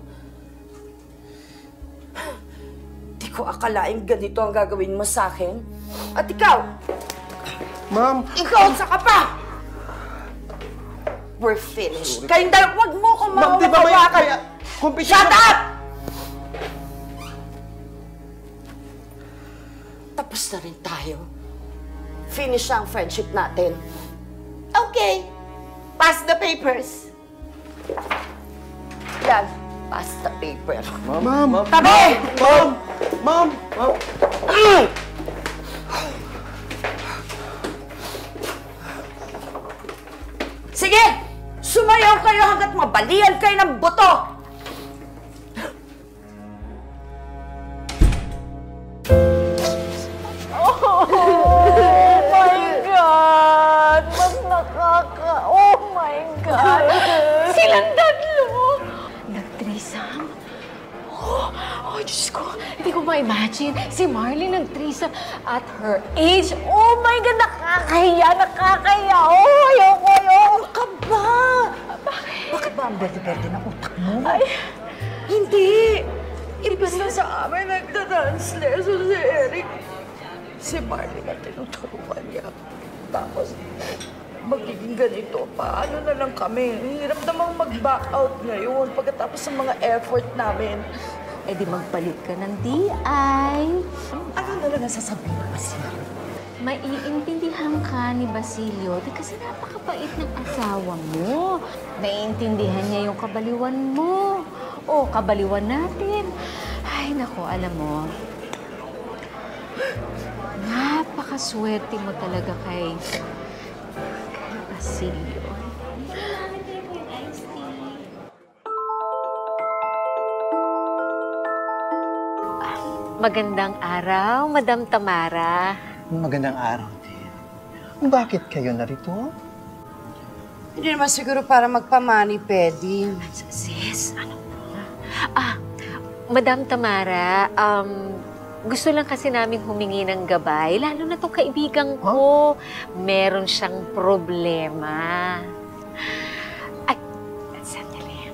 Di ko akalaing ganito ang gagawin mo sa akin. At ikaw? Ma'am. Ikaw, saka pa! We're finished. Kayong dalawa, huwag mo kong mawakawakan. Shut up! Tapos na rin tayo. finish ang friendship natin. Okay. Pass the papers. Yan, pass the paper. Ma'am! Tabi! Ma'am! Sige! Sumayaw kayo hanggat mabalian kayo ng buto! Oh my God! Mas oh my God! Silang tatlo! Nag-threesome? Oh, Diyos ko. Hindi ko ma-imagine. Si Marley nag-threesome at her age. Oh my God! Nakakahiya! Nakakahiya! Oh, ayoko! Ka ba? Bakit ba ang berde-berde ng utak mo? Ay, Hindi! Ibig na sa amin nagda-dance lesson si Eric. Si Marley na tinuturuan niya. Tapos, magiging ganito. Paano na lang kami? Hirap namang mag-back out ngayon pagkatapos ng mga effort namin. eh di magpalit ka ng DI. Ano na lang ang sasabihin mo siya? Maiintindihan ka ni Basilio kasi napakabait ng asawa mo. Naiintindihan niya yung kabaliwan mo. O, kabaliwan natin. Ay, nako, alam mo, napakaswerte mo talaga kay Basilio. Magandang araw, Madam Tamara. Magandang araw din. Bakit kayo narito? Hindi naman siguro para magpamani-pedi. Sis, ano po? Madam Tamara, gusto lang kasi namin humingi ng gabay, lalo na tong kaibigan ko. Meron siyang problema. Ay, sandali.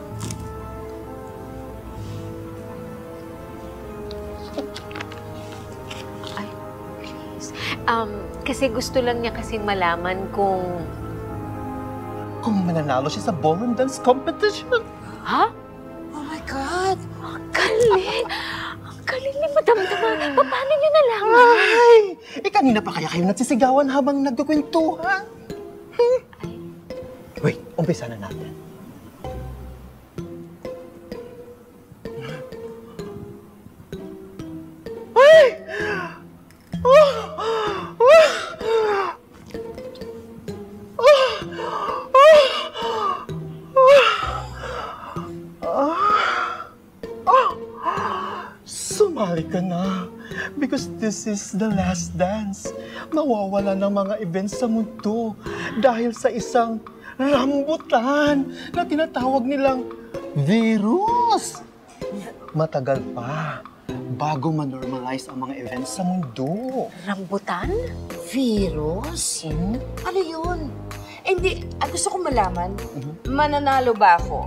Ay, please. Kasi gusto lang niya kasing malaman kung mananalo siya sa ballroom dance competition. Ha? Oh my God! Ang galing! Ang galing ni Madam Tamara. Paano niyo nalaman? Ay! Kanina pa kaya kayo nagsisigawan habang nagkukwentuhan? Wait, umpisa na natin. Ay! Sumali ka na. Because this is the last dance. Mawawala ng mga events sa mundo dahil sa isang rambutan na tinatawag nilang virus. Matagal pa bago ma-normalize ang mga events sa mundo. Rambutan? Virus? Ano yun? Eh, hindi, gusto kong malaman, mananalo ba ako?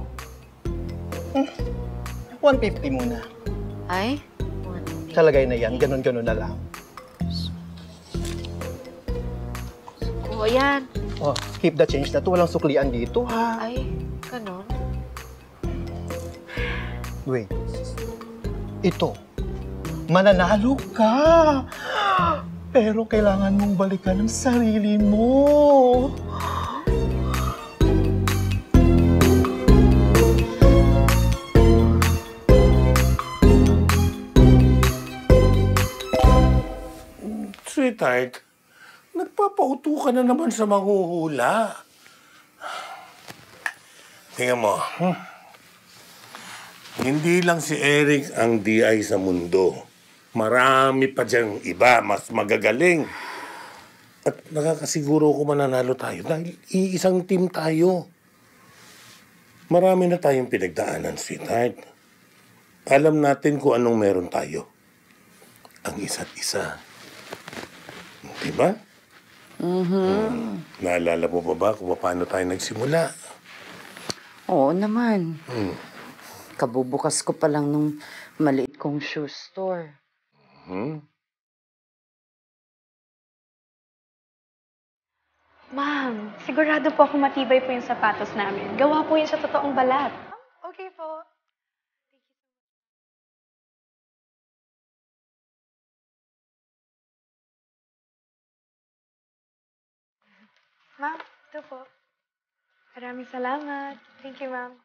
150 muna. Ay? Kalagay na yan, ganun-ganun na lang. O, yan. Oh, keep the change na to. Walang suklian dito, ha? Ay, ganun. Wait. Ito. Mananalo ka! Pero kailangan mong balikan ang sarili mo. Sweetheart, nagpapauto ka na naman sa manghuhula. Tingnan mo, hindi lang si Eric ang DI sa mundo. Marami pa diyang iba, mas magagaling. At nakakasiguro ko mananalo tayo dahil iisang team tayo. Marami na tayong pinagdaanan, sweetheart. Alam natin kung anong meron tayo. Ang isa't isa. Diba? Naalala mo ba kung paano tayo nagsimula? Oo naman. Kabubukas ko pa lang nung maliit kong shoe store. Ma'am, sigurado po ako matibay po yung sapatos namin. Gawa po yun sa totoong balat. Okay po. Ma'am, ito po. Maraming salamat. Thank you, ma'am.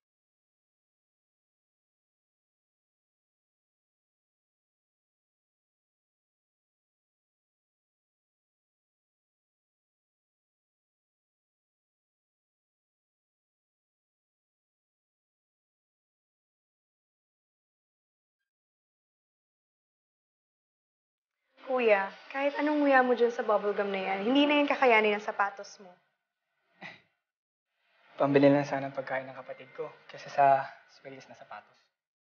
Kuya, kahit anong nguya mo dyan sa bubblegum na yan, hindi na yan kakayanin ng sapatos mo. Pambili lang sana ng pagkain ng kapatid ko kaysa sa swilis na sapatos.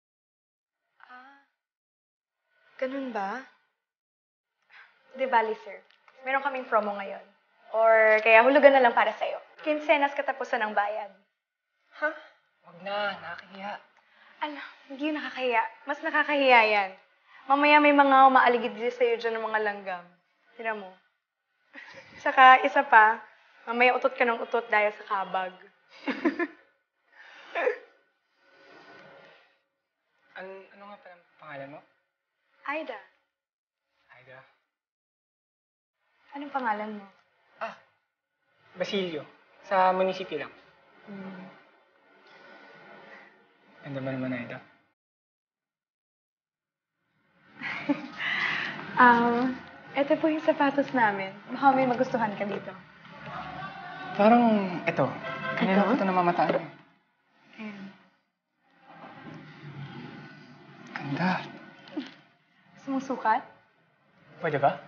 Ganun ba? Di bali, sir. Meron kaming promo ngayon. Or kaya hulugan na lang para sa'yo. Kinsenas katapusan ng bayad. Ha? Wag na, nakakahiya. Ano, hindi yung nakakahiya. Mas nakakahiya yan. Mamaya may mga umaaligid sa'yo dyan ng mga langgam. Tira mo. Saka, isa pa, mamaya utot ka ng utot dahil sa kabag. Ano nga pala pangalan mo? Aida. Aida. Anong pangalan mo? Basilio. Sa munisipyo lang. Ganda ba naman, Aida? Ito po yung sapatos namin. Baka may magustuhan ka dito. Parang ito. Kanina ko ito namamataan. Ganda. Sumusukat? Pwede ba?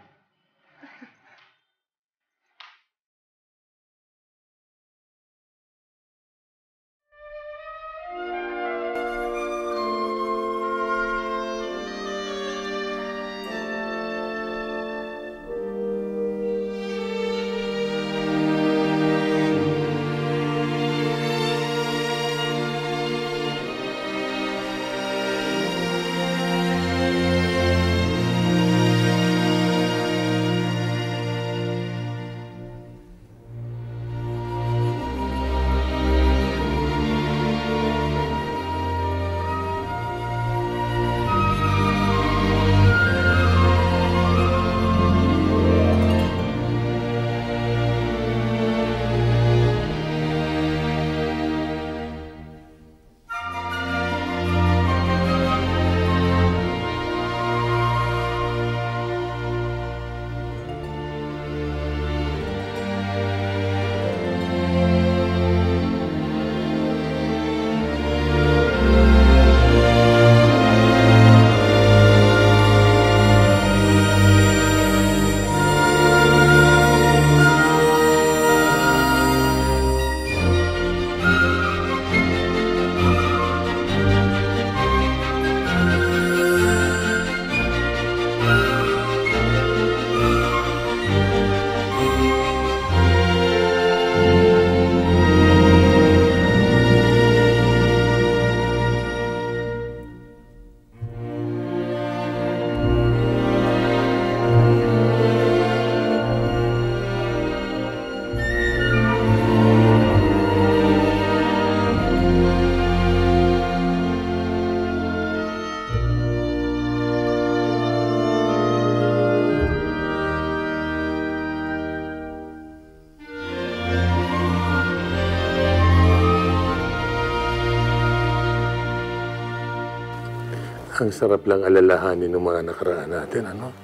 Ang sarap lang alalahanin ng mga nakaraan natin, ano?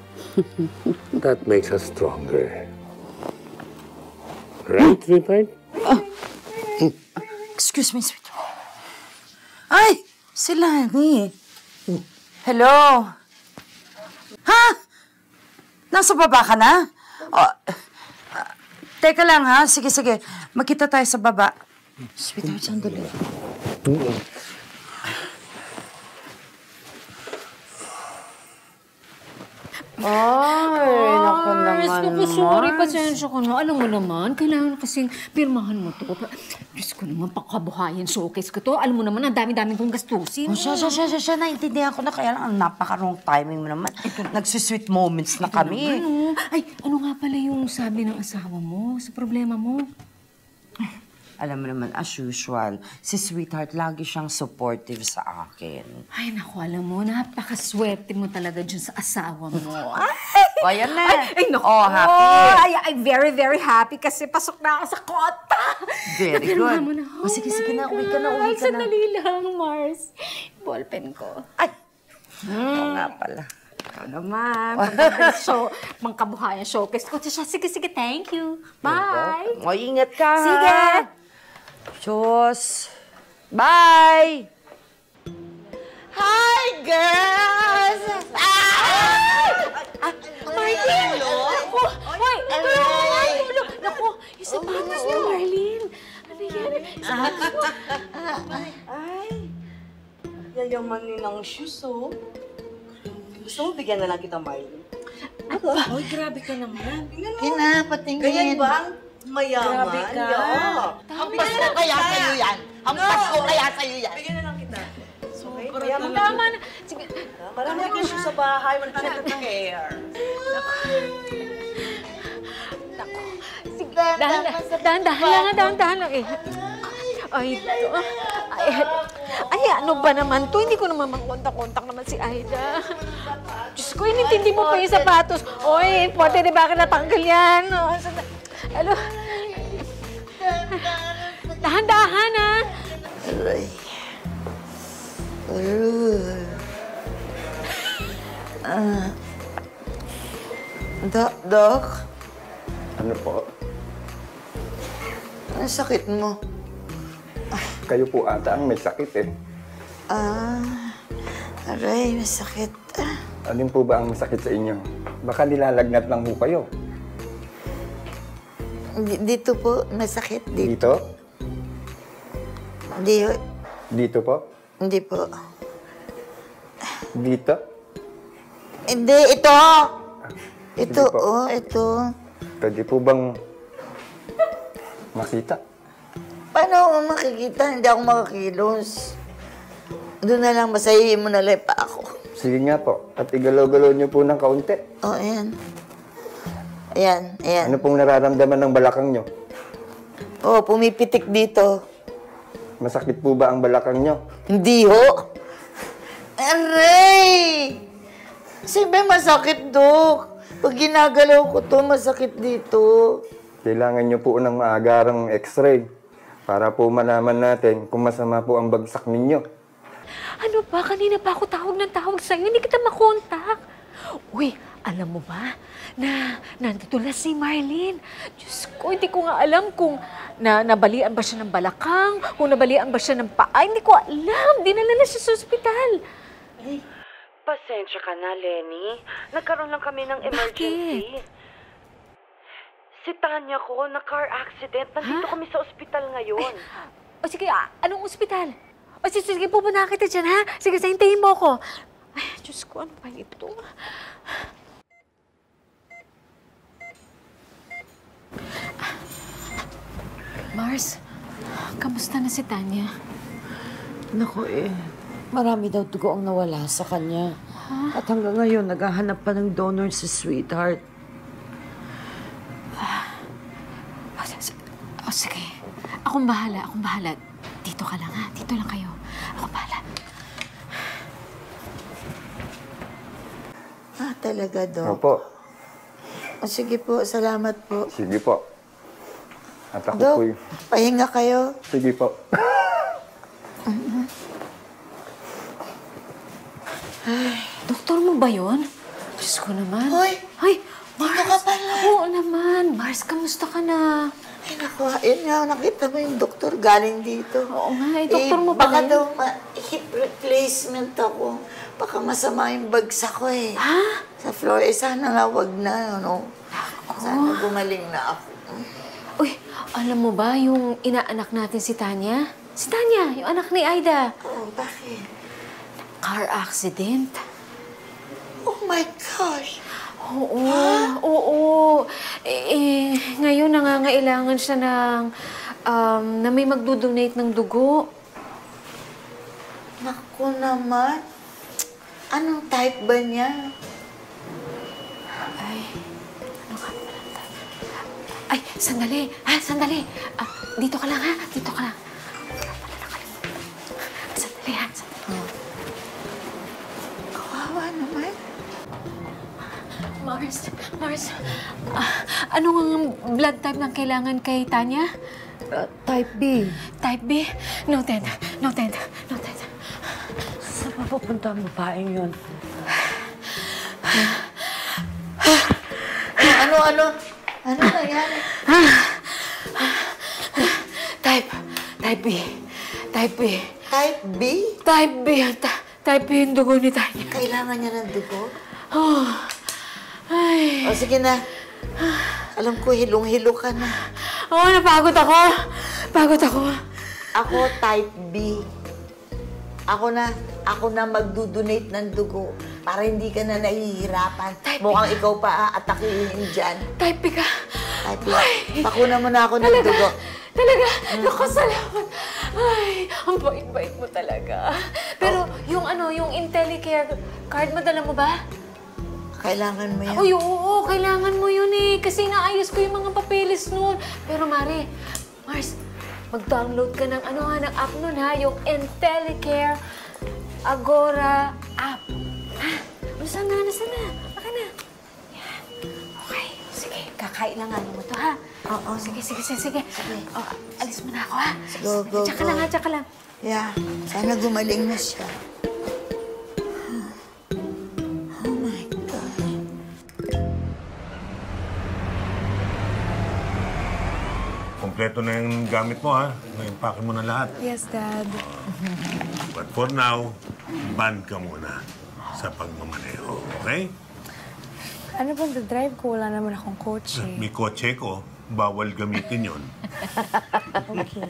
That makes us stronger. Right, sweetheart? Excuse me, sweetheart. Ay! Si Lani. Hello? Ha? Nasa baba ka na? Teka lang, ha? Sige, sige. Magkita tayo sa baba. Sweetheart, sandali. Ay, naku naman, Sorry, pasensya ko na. Alam mo naman, kailangan kasing pirmahan mo to. Diyos ko naman, pakabuhayan showcase ko to. Alam mo naman, ang dami-dami kong gastusin. Siya, naintindihan ko na. Kaya lang, ang napaka-wrong timing mo naman. Nagsusweet moments na kami. Ay, ano nga pala yung sabi ng asawa mo sa problema mo? Alam mo naman, as usual, si Sweetheart lagi siyang supportive sa akin. Ay, naku, alam mo, napakaswerte mo talaga dyan sa asawa mo. O, ayan na. Ay, naku. Oh, happy. I'm very, very happy kasi pasok na ako sa kota. Very Napirmahan good. mo na. O, sige, na. Uwi ka na. Sandali lang, Mars. Ballpen ko. Ay! Oo nga pala. Ikaw naman. Mangkabuhayan showcase ko. Sige, thank you. Bye. O, ingat ka, Sige. ha? Diyos. Bye! Hi, girls! Marlene! Naku! Hoy! Naku! Yung sapatos ni Marlene! Ano yan? Sapatos mo! Ay, yayamanin ang shoes, oh. Gusto mo bigyan na lang kita, Marlene? Hoy, grabe ka naman. Ina, patingin. Ganyan ba ang mayaman? Grabe ka. Hampas ko kaya sa'yo yan. Hampas ko kaya sa'yo yan. Bigyan na lang kita. Okay, Tama na. Sige. Marami akong shoes sa bahay. Wala ka na care. Sige, dahan-dahan lang eh. Ay, ano ba naman to? Hindi ko naman mangkontak-kontak naman si Aida. Diyos ko, inintindi mo pa yung sapatos. Oy, pwede di bakit natanggal yan? Ano? Dahan-dahan, ha? Aray. Doc? Ano po? Ang sakit mo? Kayo po ata ang may sakit eh. Aray, masakit. Alin po ba ang masakit sa inyo? Baka nilalagnat lang po kayo. Dito po, masakit dito. Dito? Dito po? Hindi po. Dito? Hindi, ito! Ito, Hindi po. ito. Pwede po bang makita? Paano ako makikita? Hindi ako makakilos. Doon na lang, masahihin mo na lang pa ako. Sige nga po. At igalaw-galaw niyo po ng kaunti. Oh, ayan. Ayan, ayan. Ano pong nararamdaman ng balakang niyo? Oh, pumipitik dito. Masakit po ba ang balakang niyo? Hindi ho. Aray! Siyempre masakit, Dok. Pag ginagalaw ko to, masakit dito. Kailangan niyo po ng maagarang x-ray para po malaman natin kung masama po ang bagsak ninyo. Ano ba? Kanina pa ako tawag ng tawag sa'yo. Hindi kita makontak. Uy, alam mo ba na nandito na si Marlene? Diyos ko, hindi ko nga alam kung nabalian ba siya ng balakang, kung nabalian ba siya ng paa. Hindi ko alam. Dinala na siya sa ospital. Ay, pasensya ka na, Lenny. Nagkaroon lang kami ng emergency. Si Tanya ko, na car accident. Nandito kami sa ospital ngayon. O sige, anong ospital? O sige, pupunta kita dyan, ha? Sige, hintayin mo ako. Ay, Diyos ko, ano pa ito? Mars, kamusta na si Tanya? Naku marami daw dugo ang nawala sa kanya. At hanggang ngayon, naghahanap pa ng donor si Sweetheart. O sige, akong bahala. Dito ka lang, ha? Dito lang kayo. Ako bahala. Talaga, Dok? Opo. O sige po, salamat po. Sige po. At ako Dok, po pahinga kayo. Sige po. Ay, doktor mo ba yun? Diyos ko naman. Hoy! Ay, Mars! Dito ka pala. Oo naman. Mars, kamusta ka na? Ay, naku, yun nga, nakita mo yung doktor galing dito. Oo nga, doktor mo ba baka yun? daw hip replacement ako. Baka masama yung bagsak ko eh. Ha? Sa floor, sana nga wag na, ano. Sana gumaling na ako. Uy, alam mo ba yung inaanak natin si Tanya? Si Tanya, yung anak ni Aida. Oo, bakit? Car accident. Oh my gosh! Oo, oo. Ngayon nangangailangan siya ng, na may magdodonate ng dugo. Naku naman. Anong type ba niya? Ay, Sandali. Sandali. Dito ka lang, ha? Dito ka lang. Sandali, ha? Kawawa naman. Mars, ano ang blood type ng kailangan kay Tanya? Type B. Type B? Noted. Saan pa pupunta ang babaeng yun? Ano nangyari? Type B. Type B? Type B. Type B yung dugo ni Tanya. Kailangan niya ng dugo? Ay. O, sige na. Alam ko, hilong-hilo ka na. Napagod ako. Ako, type B. Ako na magdudonate ng dugo para hindi ka na nahihirapan. Mukhang ikaw pa aatakihin dyan. Type B ka. Type B. Pakuna mo na ako ng dugo. Talaga? Naku, salamat. Ay, ang bait-bait mo talaga. Pero yung IntelliCare card, madala mo ba? Kailangan mo yan. Uy, oo, kailangan mo yun eh. Kasi naayos ko yung mga papeles nun. Pero Mars, mag-download ka ng ng app nun ha, yung IntelliCare Agora app. Ha? Nasaan na? Baka na. Yan. Okay, sige. Kakain lang mo to ha. Oo. Sige. Oh, alis mo na ako ha. Go. Tsaka lang. Yeah, sana gumaling na siya. Kompleto na yung gamit mo, ha? Naimpake mo na lahat. Yes, Dad. But for now, ban ka muna sa pagmamaneho, okay? Ano bang drive ko? Wala naman akong kotse. May kotse ko, bawal gamitin yon. Okay.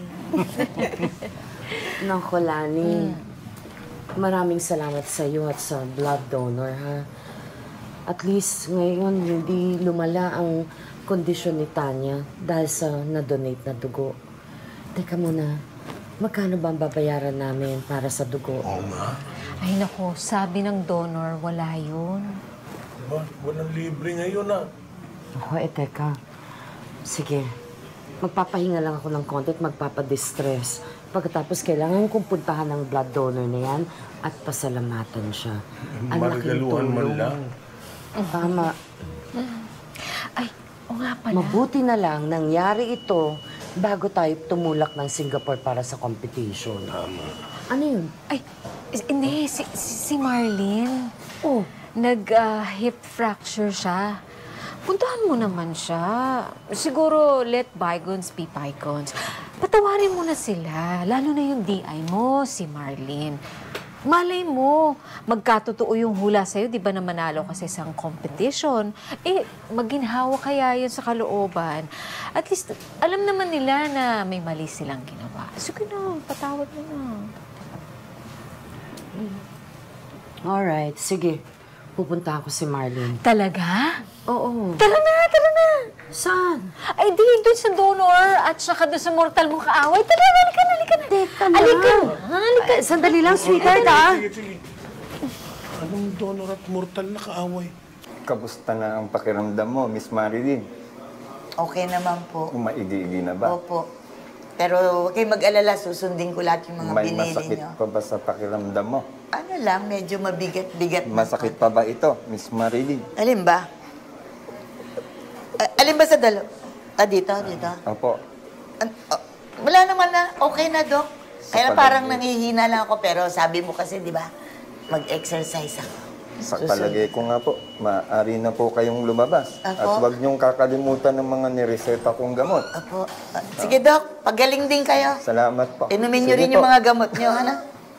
Naku, Lani. Maraming salamat sa iyo at sa blood donor, ha? At least ngayon, hindi lumala ang kondisyon ni Tanya dahil sa na-donate na dugo. Teka muna, magkano ba ang babayaran namin para sa dugo? Oo nga. Ay naku, sabi ng donor, wala yun. Diba? Walang libre ngayon, ha? Ako, teka. Sige, magpapahinga lang ako ng konti at magpapadistress. Pagkatapos, kailangan kong puntahan ng blood donor na yan at pasalamatan siya. Ang laking Marigaluhan man tulong. lang. Tama. O nga pala. Mabuti na lang nangyari ito bago tayo tumulak ng Singapore para sa competition. Tama. Ano yun? Ay, hindi. Si Marlene. Oh. Nag-hip fracture siya. Puntahan mo naman siya. Siguro, let bygones be bygones. Patawarin mo na sila. Lalo na yung DI mo, si Marlene. Malay mo, magkatotoo yung hula sa'yo, di ba na manalo ka sa isang competition? Maginhawa kaya yun sa kalooban. At least, alam naman nila na may mali silang ginawa. Sige na, patawad mo na. Alright, sige. Pupunta ako si Marlene. Talaga? Oo. Tara na! Saan? Ay, di, doon sa donor at saka doon sa mortal mong kaaway. Tara, halika na. Teka na. Halika. Sandali lang, sweetheart, ha? Sige. Anong donor at mortal na kaaway? Kamusta na ang pakiramdam mo, Miss Marilyn? Okay naman po. Maigi-igi na ba? Opo. Pero huwag kayong mag-alala, susundin ko lahat yung mga May binili masakit niyo. pa ba sa pakiramdam mo? Ano lang, medyo mabigat-bigat. Masakit pa ba ito, Miss Marilyn? Alin ba? Alin ba sa dalo? Dito? Opo. Wala naman na. Okay na, Dok. Kaya palagay. parang nangihina lang ako, pero sabi mo kasi, di ba, mag-exercise ako. Sa palagay ko nga po, maaari na po kayong lumabas. Ako? At huwag niyong kakalimutan ng mga nireseta kong gamot. Apo. Sige, Dok. Pagaling din kayo. Salamat po. Inumin niyo Sige rin yung po. mga gamot niyo, ano?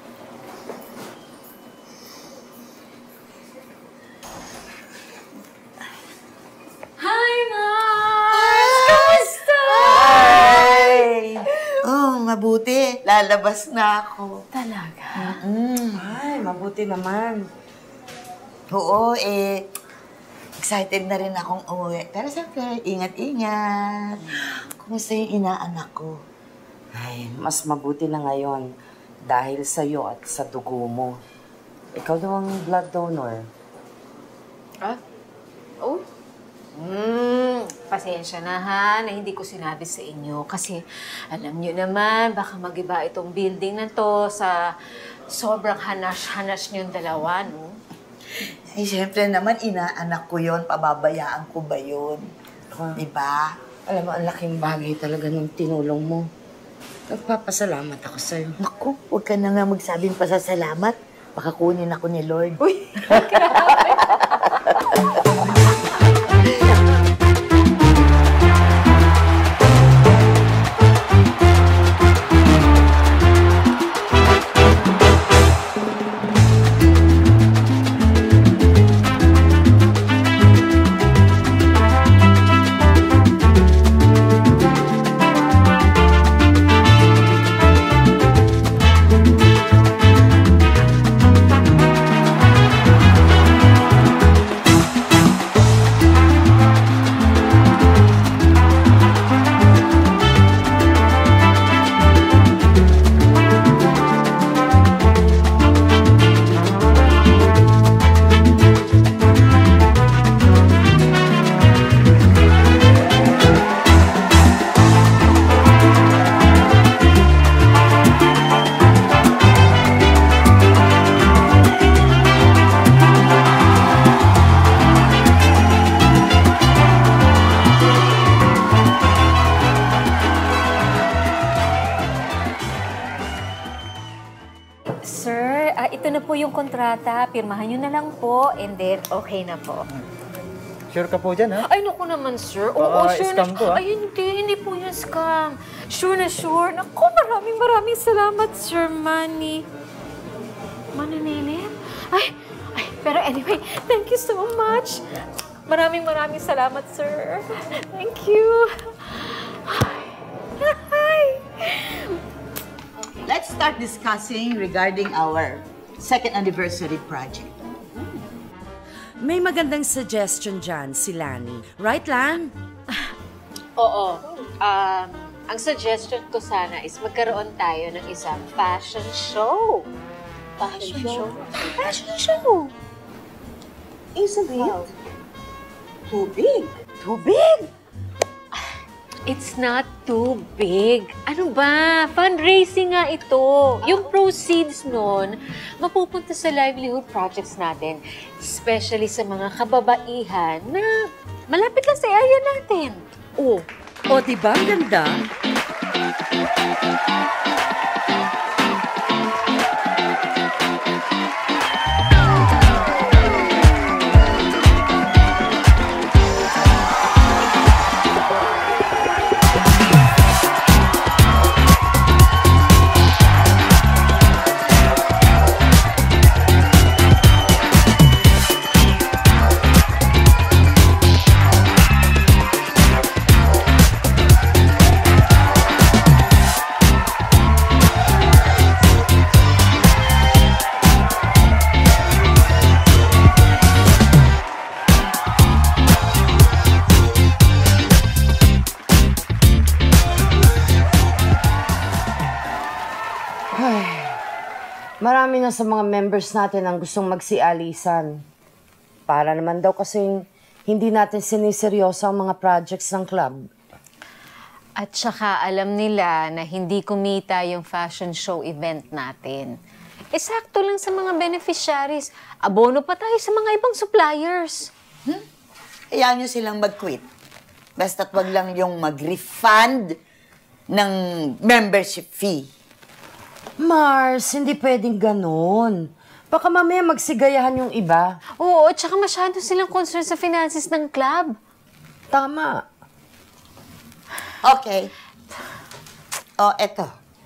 Hi, Mars! Kamusta? Hi! Oh, mabuti. Lalabas na ako. Talaga? Ay, mabuti naman. Oo, excited na rin akong umuwi. Pero siyempre, ingat-ingat. Kumusta yung inaanak ko? Ay, mas mabuti na ngayon dahil sa iyo at sa dugo mo. Ikaw daw ang blood donor. Oh? Pasensya na ha, na hindi ko sinabi sa inyo. Kasi alam nyo naman, baka mag-iba itong building na to sa sobrang hanas-hanas niyong dalawa, no? Eh, siyempre naman, inaanak ko yon, pababayaan ko ba yun? Diba? Alam mo, ang laking bagay talaga ng tinulong mo. Nagpapasalamat ako sa'yo. Naku, huwag ka na nga magsabing pasasalamat. Baka kunin ako ni Lord. Uy, sir, ito na po yung kontrata. Pirmahan nyo na lang po and then okay na po. Sure ka po dyan, ha? Ay, naku naman, sir. Oo, sure scam na. to, ha? Ay, hindi po yung scam. Sure na sure. Naku, maraming salamat, Sir Manny. Mananilip? Ay, pero anyway, thank you so much. Maraming salamat, sir. Thank you. Hi. Let's start discussing regarding our second anniversary project. May magandang suggestion dyan, si Lani. Right, Lan? Oo. Ang suggestion ko sana is magkaroon tayo ng isang fashion show. Fashion show? Fashion show. Isn't it? Too big. Too big? It's not too big. Ano ba? Fundraising nga ito. Yung proceeds nun, mapupunta sa livelihood projects natin. Especially sa mga kababaihan na malapit lang sa area natin. O, diba? Ang ganda. Marami na sa mga members natin ang gustong magsialisan. Para naman daw kasing hindi natin siniseryoso ang mga projects ng club. At saka alam nila na hindi kumita yung fashion show event natin. Sakto lang sa mga beneficiaries. Abono pa tayo sa mga ibang suppliers. Hayaan nyo silang mag-quit. Basta't wag lang yung mag-refund ng membership fee. Mars, hindi pwedeng ganun. Baka mamaya magsigayahan yung iba. Oo, at saka masyado silang concerned sa finances ng club. Tama. Okay. Eto.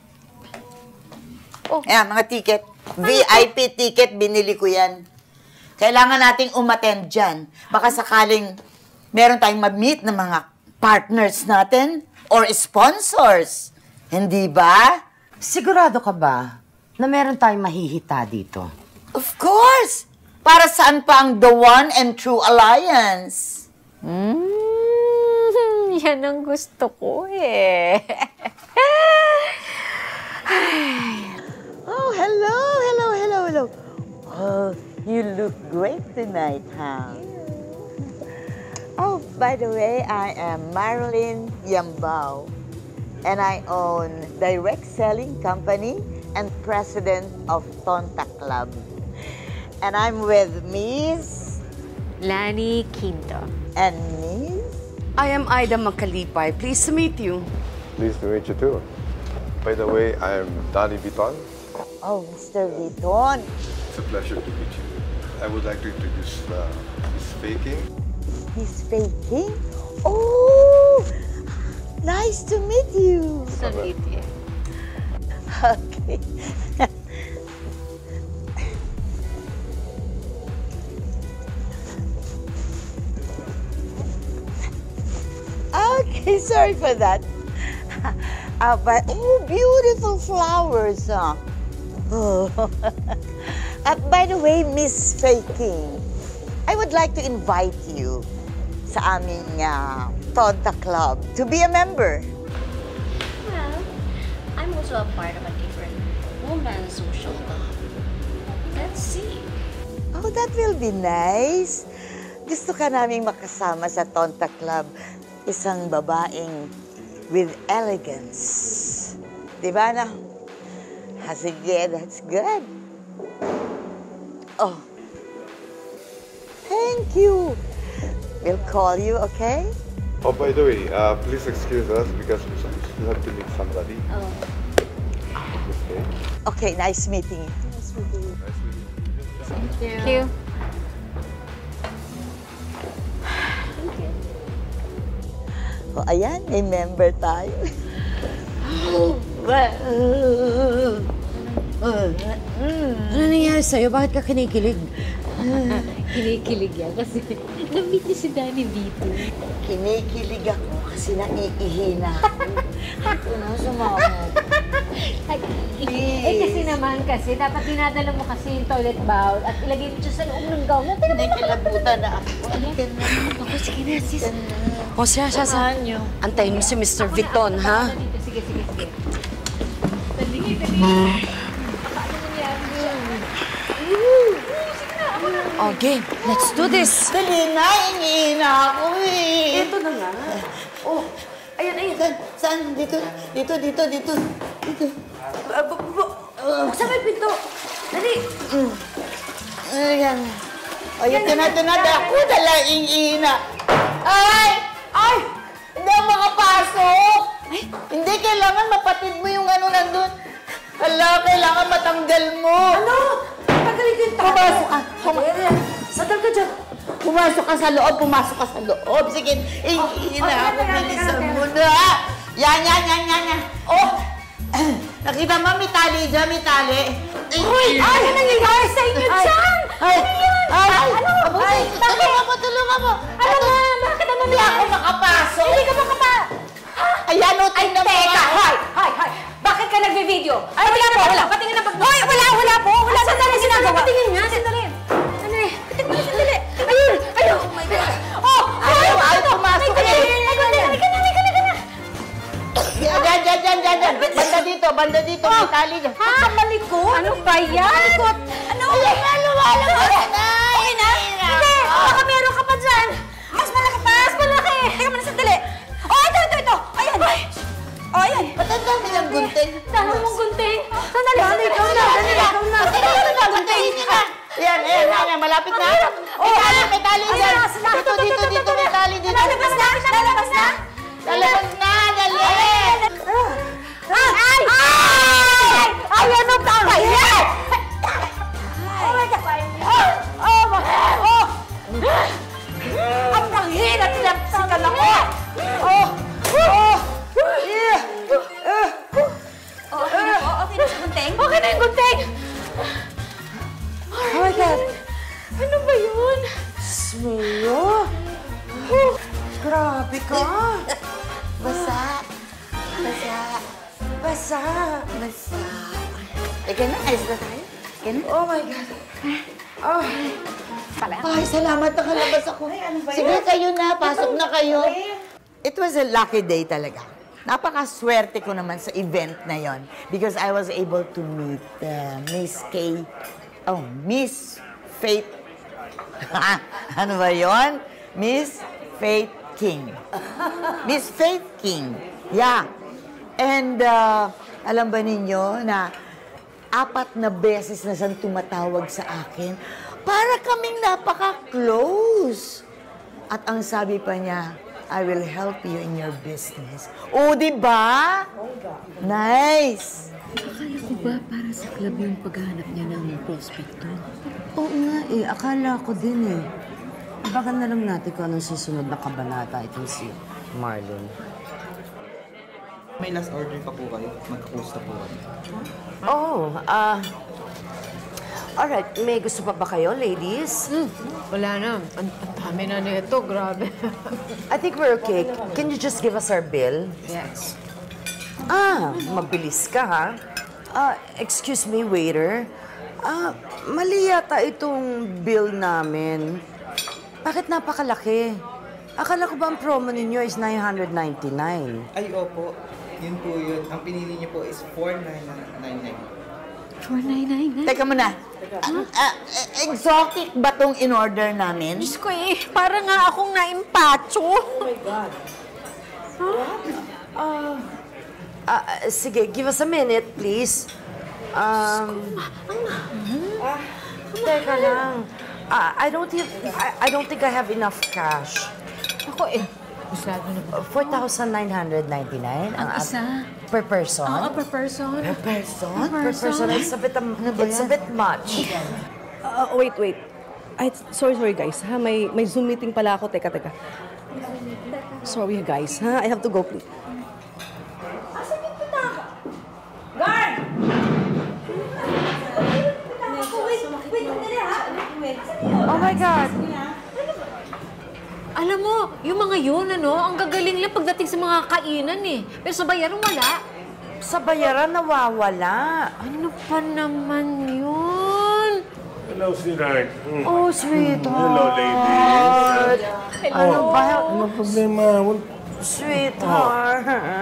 Ayan, mga ticket. VIP ticket, binili ko yan. Kailangan nating umattend dyan. Baka sakaling meron tayong ma-meet ng mga partners natin or sponsors. Hindi ba? Sigurado ka ba na meron tayong mahihita dito? Of course! Para saan pa ang the one and true alliance? Yan ang gusto ko eh. Oh, hello. Oh, you look great tonight, huh? Oh, by the way, I am Marilyn Yambao, and I own direct selling company and president of Tonta Club. And I'm with Miss Lani Quinto. And Miss? I am Aida Makalipay. Pleased to meet you. Pleased to meet you too. By the way, I'm Danny Viton. Oh, Mr. Viton. It's a pleasure to meet you. I would like to introduce Miss Faking. Miss Faking? Oh, nice to meet you. Nice to meet you. Okay. Okay, sorry for that. But, oh, beautiful flowers. Oh. By the way, Miss Faking, I would like to invite you sa aming Tonta Club to be a member. Well, I'm also a part of a different woman's social club. Let's see. Oh, that will be nice. Gusto ka naming makasama sa Tonta Club. Isang babaeng with elegance. Diba na? Sige, that's good. Oh. Thank you. We'll call you, okay? Oh, by the way, please excuse us because we still have to meet somebody. Oh. Okay. Okay, nice meeting you. Nice meeting you. Thank you. O, ayan, may member tayo. Ano nangyari sa'yo? Bakit ka kinikilig? Kinikilig yan kasi na-meet niya si Danny Vito. Kinikilig ako kasi naiihina ako. Ito na, sumama. Kasi naman kasi, dapat dinadala mo kasi yung toilet bowl at ilagay mo siya sa loob ng gown. Nakilabutan na ako. Ako, sige na, sis. O siya. Antayin mo si Mr. Viton, ha? Sige. Dali. Okay, let's do this. Dali na, iniina ako eh. Ito na nga. Oh, ayan. Saan? Dito. Buksan mo yung pinto. Dali. Ayan. Ayan, tinada ako. Dala, iniina. Ay! Hindi ako makapasok. Hindi, kailangan mapatid mo yung ano nandun. Hala, kailangan matanggal mo. Ano? Pagaling yung tao. Pumasok ka. Sadal ka dyan. Pumasok ka sa loob. Sige, iniina ako. Bilisan mo na. Yan. Oh! Nakita mo, may tali dyan, may tali. Uy! Ano nangyayari sa inyo dyan? Tulungan mo. Ano nga? Bakit ano Hindi ako makapasok. Hindi ka makapasok. Ayan, o, tingnan mo. Teka, hoy! Bakit ka nagbe-video? Patingin na po. Patingin na po. Hoy, wala po. Wala. Sandali, ginagawa. Patingin nga, sandali. Sandali. Ayun. Oh my God. Oh! Ayaw, pumasok ka. Halika na. Yan. Banda dito. May tali dyan. Ha? Malikot? Ano ba yan? Ano? Lumalabas na. Okay na? Hindi. Baka meron ka pa dyan. Mas malaki. Teka muna, sandali. Oh, ito. Ayan. Oh, ayan. Ba't ang dami ng gunting? Dami mong gunting. Sandali. Ikaw na. Gunting na. Yan. Malapit na. May tali dyan. Dito, may tali dito. Lalabas na. Dali. Ay! Ayan ang tama! Ayan! Oh my God! Ang panghina! Tinapsikan ako! Okay na sa gunting? Okay na yung gunting! Oh my God. Ano ba yun? Smeo. Grabe ka. Basa. Ika na, ayos na tayo. Oh my God. Ay, salamat nakalabas ako. Sige, kayo na. Pasok na kayo. It was a lucky day talaga. Napakaswerte ko naman sa event na yon because I was able to meet Miss Faith. Ano ba yon? Miss Faith King. Miss Faith King. Yeah. And alam ba ninyo na 4 na beses na siyang tumatawag sa akin para kaming napaka-close. At ang sabi pa niya, I will help you in your business. O, di ba? Nice! Akala ko ba para sa club yung paghahanap niya ng prospecto? Oo nga eh, akala ko din eh. Baka na lang natin kung anong susunod na kabanata itong si Marlon. May last order pa po kayo. Magkakusta po kayo. Oh, alright, may gusto pa ba kayo, ladies? Wala na. Ang dami na nito. Grabe. I think we're okay. Can you just give us our bill? Yes. Mabilis ka, ha? Excuse me, waiter. Mali yata itong bill namin. Bakit napakalaki? Akala ko ba ang promo ninyo is 999? Ay, opo. Yun po yun. Ang pinili niyo po is 4,999. 499? Teka muna. Exotic ba tong in-order namin? Diyos ko eh, para nga akong naimpacho. Oh my God. Sige, give us a minute, please. Teka lang. I don't think I have enough cash. Ako eh. Masyado na ba? 4,999 ang isa? Per person? Oo, per person. Per person? Per person. It's a bit much. Wait. Sorry guys, ha? May Zoom meeting pala ako. Teka. Sorry guys, ha? I have to go, please. Guard! Oh my God! Alam mo, yung mga yun, ang gagaling lang pagdating sa mga kainan eh. Pero sa bayaran, wala. Sa bayaran, nawawala. Ano pa naman yun? Hello, sweetheart. Oh, sweetheart. Hello, ladies. Ano ba? Ano problema? Sweetheart.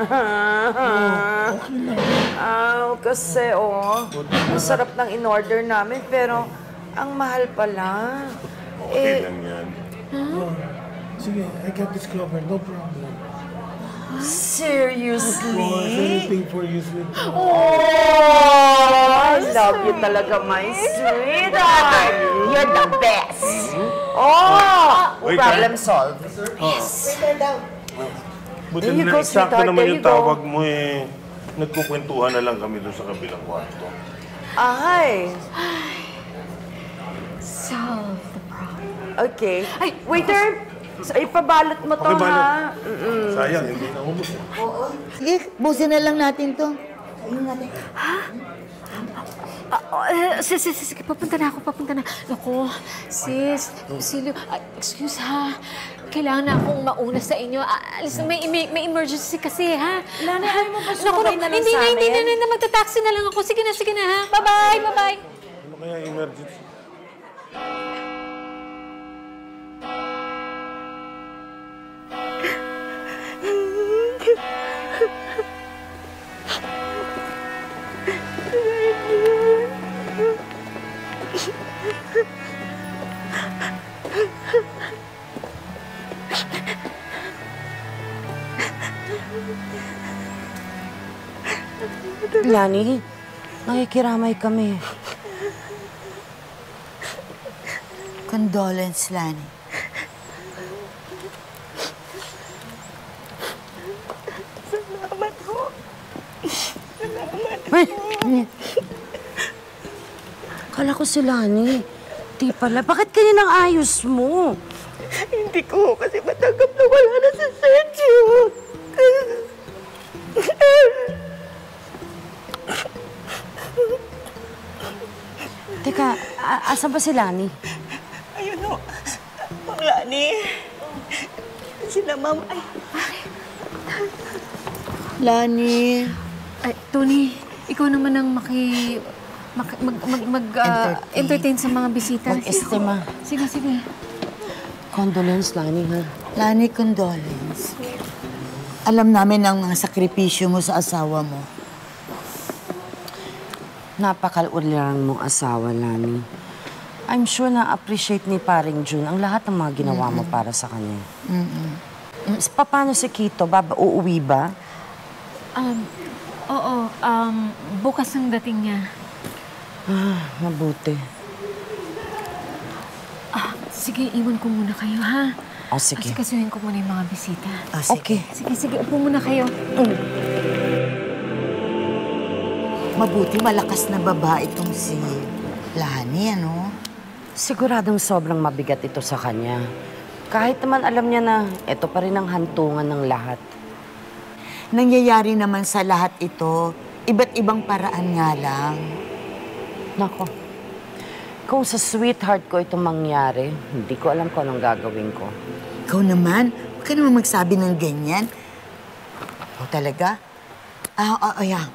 Kasi masarap ng in-order namin, pero ang mahal pala. Okay lang yan. Sige, I got this covered. No problem. Seriously? Anything for you, sweetheart. I love you talaga, my sweetheart. You're the best. Problem solved. Yes. Buti There you na go, eksakto sweetheart. naman There yung you go. tawag mo eh. Nagkukwentuhan na lang kami doon sa kabilang kwarto. Ay. Solve the problem. Okay. Ay, waiter! Ipabalot mo to, Okay, balot. ha? Sayang, hindi na ubos. Sige, busin na lang natin to. Ayun natin. Sige, papunta na. Naku, sis, Silio, excuse ha. Kailangan na akong mauna sa inyo. Alis, may emergency kasi, ha? Lani, ayaw mo ba sumabay na lang sa amin? Hindi na. Magta-taxi na lang ako. Sige na, ha? Bye-bye. Ano kaya emergency? Lani, nakikiramay kami. Condolence, Lani. Salamat ho. Salamat Ay! Kala ko si Lani. Di pala. Bakit ganyan ang ayos mo? Hindi ko kasi matanggap na wala na si Sergio. Teka, asan ba si Lani? Ayun o. Ang Lani. Sila, Ma'am. Ay, Lani. Ay, Tony, ikaw naman ang entertain sa mga bisita. Mag-estima. Sige. Condolence, Lani, ha? Lani, condolence. Alam namin ang mga sakripisyo mo sa asawa mo. Napakaulirang mong asawa, Lani. I'm sure na-appreciate ni Paring June ang lahat ng mga ginawa mo para sa kanya. Paano si Kito? Uuwi ba? Oo, bukas ang dating niya. Mabuti. Sige, iwan ko muna kayo, ha? Sige. Asikasuhin ko muna yung mga bisita. Okay. Sige, upo muna kayo. Mabuti malakas na babae itong si Lani, ano? Siguradong sobrang mabigat ito sa kanya. Kahit naman alam niya na ito pa rin ang hantungan ng lahat. Nangyayari naman sa lahat ito, iba't ibang paraan nga lang. Nako, kung sa sweetheart ko itong mangyari, hindi ko alam kung anong gagawin ko. Ikaw naman, huwag ka naman magsabi ng ganyan. O talaga? Yeah.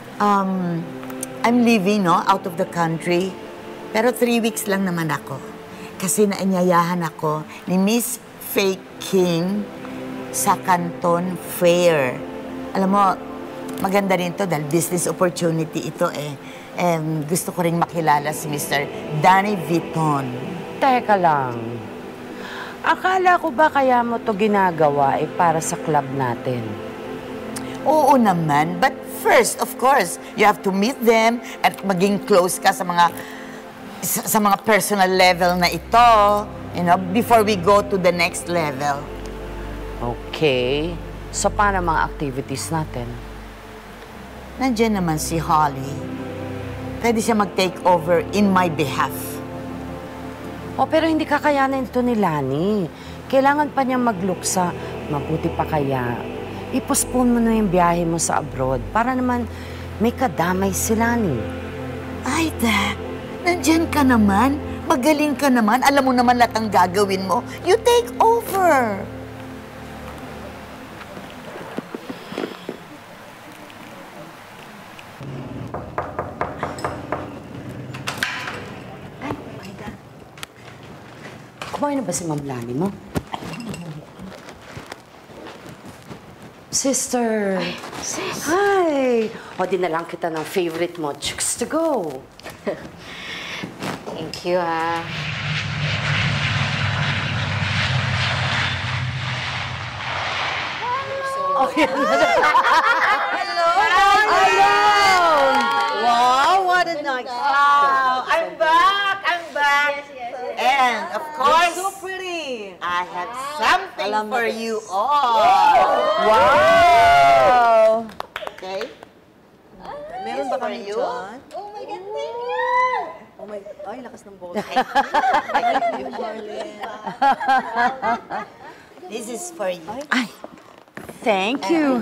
I'm leaving, no, out of the country. Pero 3 weeks lang naman ako. Kasi naanyayahan ako ni Miss Fake King sa Canton Fair. Alam mo, maganda rin to dahil business opportunity ito eh. Gusto ko rin makilala si Mr. Danny Vuitton. Teka lang. Akala ko ba kaya mo to ginagawa para sa club natin? Oo naman, but first, of course, you have to meet them at maging close ka sa mga personal level na ito, you know, before we go to the next level. Okay. So, paano mga activities natin? Nandiyan naman si Holly. Pwede siya mag-take over in my behalf. Pero hindi kakayanin ito ni Lani. Kailangan pa niyang magluksa. Mabuti pa kaya. I-postpone mo na yung biyahe mo sa abroad para naman may kadamay si Lani. Ay, Dad. Nandyan ka naman. Magaling ka naman. Alam mo naman lahat ang gagawin mo. You take over. Kumain na ba si Ma'am Lani mo? Sister! Ay, sis! Hi! O, dinalang kita ng favorite mo, Chicks to Go. Thank you, ha. Hello! Wow, what a nice I'm back! Yes. And, of course, so pretty. I have something for you all. Wow! Okay? Meron ba kami you? dyan? Oh my God, thank you! Oh my, ay, lakas ng boses. This is for you. Ay, thank you.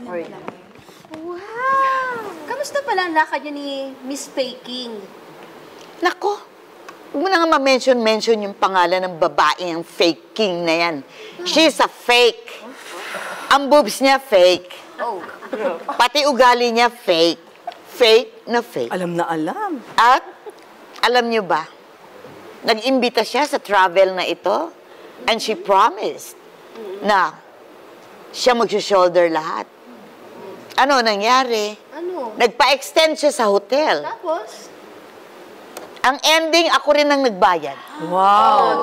Wow! Kamusta pala ang lakad niyo ni Miss Faking? Nako, huwag mo na nga ma-mention yung pangalan ng babae ang Fake King na yan. She's a fake. Ang boobs niya fake. Oh. Pati ugali niya fake. Fake na fake. Alam na alam. At, alam niyo ba, nag-imbita siya sa travel na ito and she promised na siya mag-shoulder lahat. Ano nangyari? Ano? Nagpa-extend siya sa hotel. Tapos? Ang ending, ako rin ang nagbayad. Wow!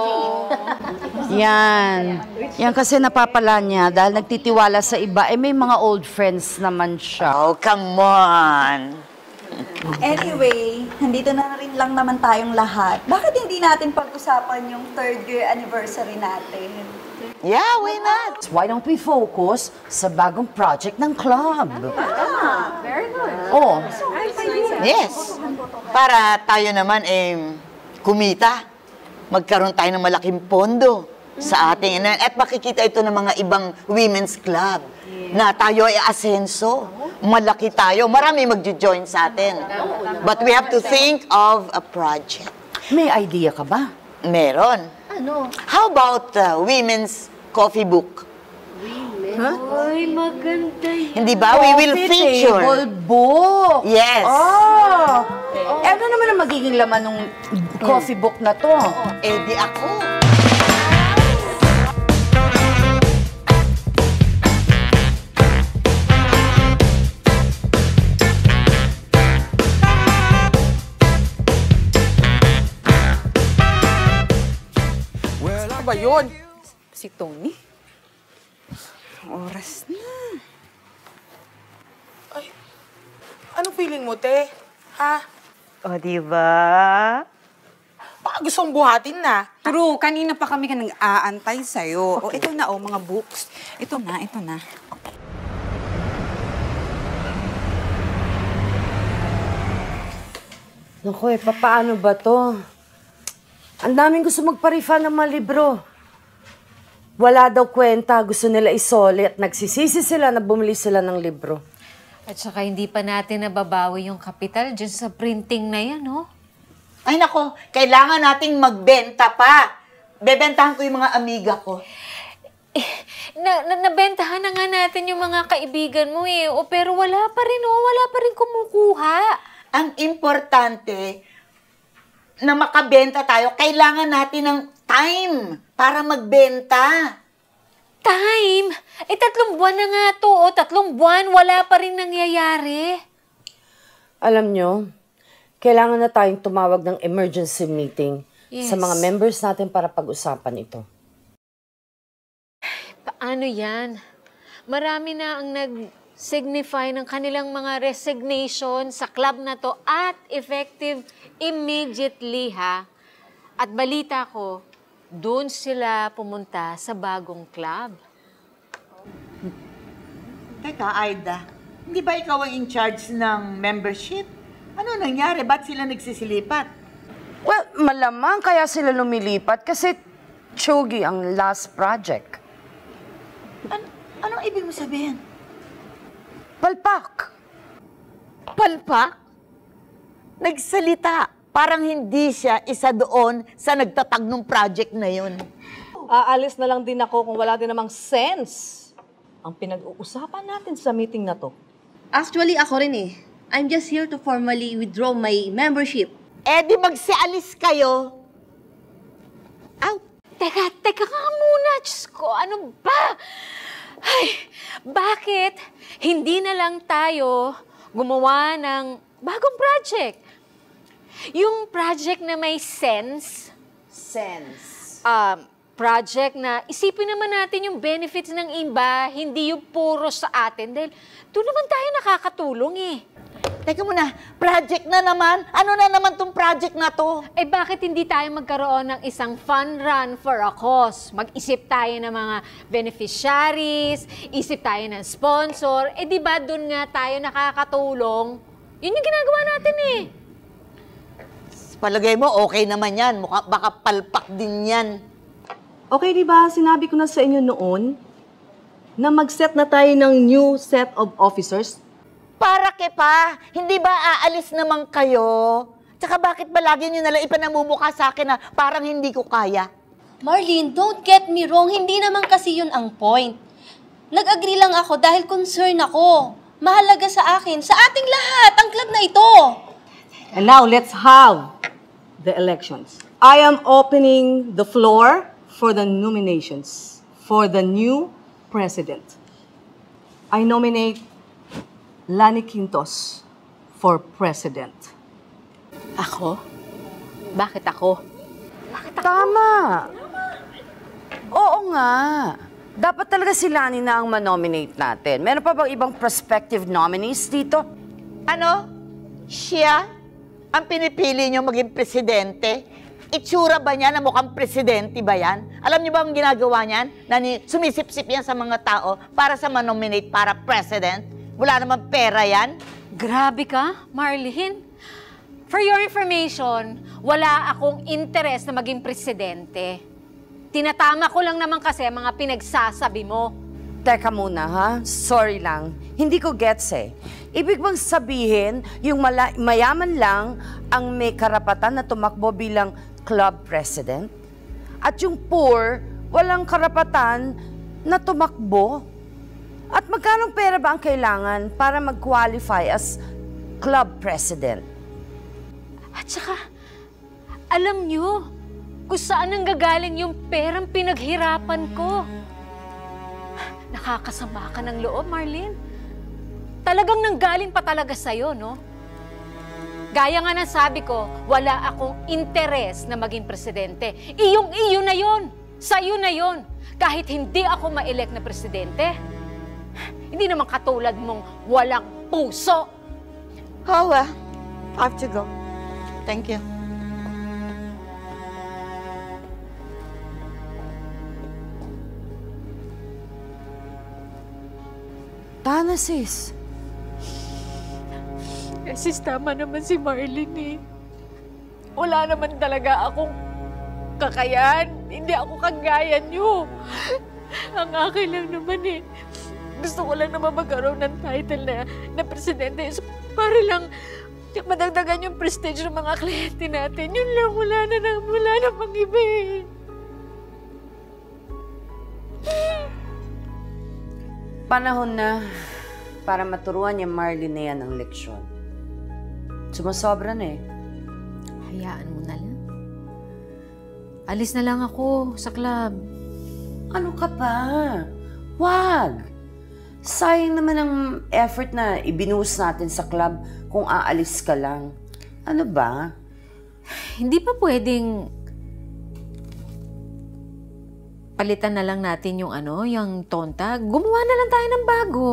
Yan. Yan kasi napapala niya dahil nagtitiwala sa iba. May mga old friends naman siya. Oh, come on! Anyway, nandito na rin lang naman tayong lahat. Bakit hindi natin pag-usapan yung 3rd year anniversary natin? Yeah, why not? Why don't we focus sa bagong project ng club? Very good. Oh. Yes. Para tayo naman kumita. Magkaroon tayo ng malaking pondo sa ating at makikita ito ng mga ibang women's club na tayo ay asenso. Malaki tayo. Marami magjo-join sa atin. But we have to think of a project. May idea ka ba? Meron. Ano? How about women's coffee book? Ay, maganda yun. Hindi ba? We will feature. Table book. Yes. Oh. Ano naman ang magiging laman ng coffee book na to? Di ako. ba yun? Si Tony? Oras na. Ay, anong feeling mo, te? Ha? O, diba? Baka gustong buhatin na. True, kanina pa kami nag-aantay sa'yo. Okay. O, ito na, mga books. Ito na. Naku paano ba to? Ang daming gusto magpa-refund ng mga libro. Wala daw kwenta, gusto nila isoli at nagsisisi sila na bumili sila ng libro. At saka hindi pa natin nababawi yung kapital dyan sa printing na yan, no? Ay nako, kailangan nating magbenta pa. Bebentahan ko yung mga amiga ko. Nabentahan na nga natin yung mga kaibigan mo eh. Pero wala pa rin kumukuha. Ang importante na makabenta tayo, kailangan natin ng time para magbenta. Time? 3 buwan na nga to. 3 buwan, wala pa rin nangyayari. Alam nyo, kailangan na tayong tumawag ng emergency meeting sa mga members natin para pag-usapan ito. Paano yan? Marami na ang nag-signify ng kanilang mga resignation sa club na to at effective immediately, ha? At balita ko, doon sila pumunta sa bagong club. Teka, Aida, hindi ba ikaw ang in charge ng membership? Ano nangyari? Ba't sila nagsisilipat? Well, malamang kaya sila lumilipat kasi Chogi ang last project. Anong ibig mo sabihin? Palpak! Palpak? Nagsalita. Parang hindi siya isa doon sa nagtatag ng project na yun. Aalis na lang din ako kung wala din namang sense ang pinag-uusapan natin sa meeting na to. Actually, ako rin eh. I'm just here to formally withdraw my membership. Eh di magsialis kayo. Out! Teka ka muna, Diyos ko. Ano ba? Ay, bakit hindi na lang tayo gumawa ng bagong project? Yung project na may sense. Project na isipin naman natin yung benefits ng iba, hindi yung puro sa atin. Dahil doon naman tayo nakakatulong eh. Teka muna, project na naman? Ano na naman tong project na to? Eh bakit hindi tayo magkaroon ng isang fun run for a cause? Mag-isip tayo ng mga beneficiaries, isip tayo ng sponsor. Eh di ba doon nga tayo nakakatulong? Yun yung ginagawa natin eh. Palagay mo, okay naman yan. Baka palpak din yan. Okay, di ba? Sinabi ko na sa inyo noon na mag-set na tayo ng new set of officers. Para ke pa, hindi ba aalis naman kayo? Tsaka bakit ba lagi nyo nalang ipanamumukha sa akin na parang hindi ko kaya? Marlene, don't get me wrong. Hindi naman kasi yun ang point. Nag-agree lang ako dahil concern ako. Mahalaga sa akin, sa ating lahat, ang club na ito. And now, let's have the elections. I am opening the floor for the nominations for the new president. I nominate Lani Quintos for president. Ako? Bakit ako? Tama! Oo nga. Dapat talaga si Lani na ang manominate natin. Meron pa bang ibang prospective nominees dito? Ano? Siya? Ang pinipili niyo maging presidente? Itsura ba niya na mukhang presidente ba yan? Alam niyo ba ang ginagawa niyan? Sumisip-sip yan sa mga tao para sa manominate para president? Wala namang pera yan? Grabe ka, Marlene. For your information, wala akong interest na maging presidente. Tinatama ko lang naman kasi ang mga pinagsasabi mo. Teka muna ha, sorry lang. Hindi ko gets eh. Ibig bang sabihin, yung mayaman lang ang may karapatan na tumakbo bilang club president? At yung poor, walang karapatan na tumakbo? At magkano pera ba ang kailangan para mag-qualify as club president? At saka, alam nyo kung saan nanggagaling yung perang pinaghirapan ko. Nakakasama ka ng loob, Marlene. Talagang nanggaling pa talaga sa'yo, no? Gaya nga ng sabi ko, wala akong interes na maging presidente. Iyong-iyo na yon. Sa'yo na yun. Kahit hindi ako ma-elect na presidente, hindi naman katulad mong walang puso. Oh, well, I have to go. Thank you. Tana, sis. Sis, tama naman si Marlene eh. Wala naman talaga akong kakayahan. Hindi ako kagaya niyo. Ang akin lang naman eh. Gusto ko lang naman magkaroon ng title na presidente. So, para lang madagdagan yung prestige ng mga kliyente natin. Yun lang, wala namang iba eh. Panahon na para maturuan niya Marlene na yan ang leksyon. Sumasobra na eh. Hayaan mo na lang. Alis na lang ako sa club. Ano ka pa? Wag! Sayang naman ang effort na ibinuhos natin sa club kung aalis ka lang. Ano ba? Hindi pa pwedeng palitan na lang natin yung yung tonta. Gumawa na lang tayo ng bago.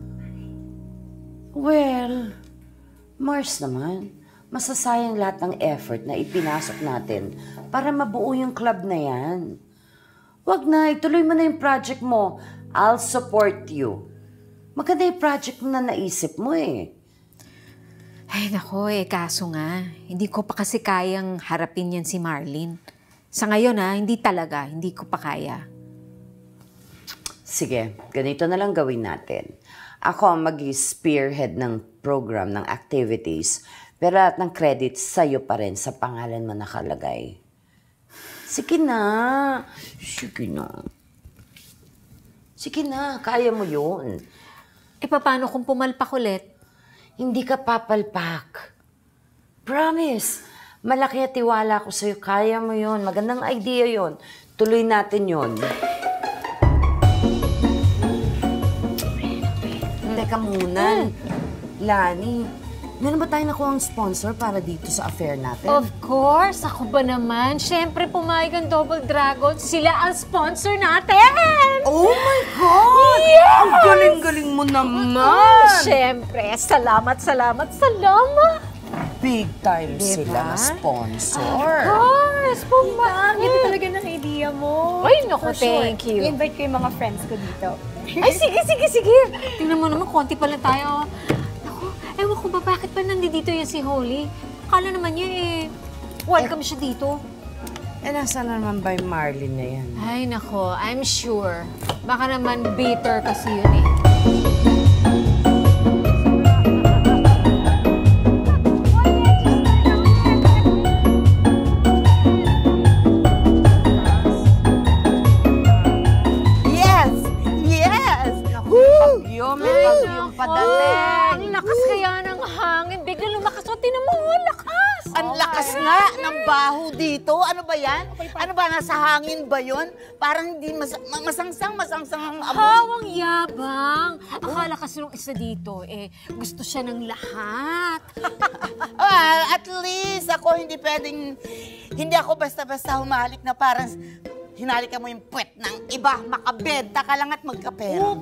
Well, Mars naman, masasayang lahat ng effort na ipinasok natin para mabuo yung club na yan. Wag na, ituloy mo na yung project mo. I'll support you. Maganda yung project na naisip mo eh. Ay nako kaso nga, hindi ko pa kasi kayang harapin yan si Marlene. Sa ngayon hindi ko pa kaya. Sige, ganito na lang gawin natin. Ako ang mag-spearhead ng program, ng activities, pero lahat ng credits sa'yo pa rin sa pangalan mo nakalagay. Sige na. Sige na. Sige na, kaya mo yun. Paano kung pumalpak ulit? Hindi ka papalpak. Promise. Malaki at tiwala ko sa'yo. Kaya mo yun. Magandang idea yun. Tuloy natin yun. Teka muna. Lani, meron ba tayo nakuha ang sponsor para dito sa affair natin? Of course! Ako ba naman? Siyempre, pumayag ang Double Dragon. Sila ang sponsor natin! Oh my God! Yes! Ang galing-galing mo naman! Siyempre, salamat! Big time sila na sponsor. Of course! Pumayag! Ito talaga ng idea mo. Ay, naku, thank you. I-invite ko yung mga friends ko dito. Ay, sige! Tingnan mo naman, konti pa lang tayo. Naku, ewan ko ba bakit pa nandito yan si Holly? Akala naman niya welcome siya dito. Nasaan na naman ba yung Marlene na yan? Ay, nako, I'm sure. Baka naman bitter kasi yun eh. Yung padating. Ang lakas kaya ng hangin. Bigla lumakas. O, tinan mo, lakas. Ang lakas nga ng baho dito. Ano ba yan? Ano ba, nasa hangin ba yun? Parang hindi masangsang ang amoy. Hawang yabang. Akala kasi nung isa dito, gusto siya ng lahat. Well, at least ako hindi ako basta-basta humalik na parang hinalikan mo yung puwet ng iba, makabenta ka lang at magkapera.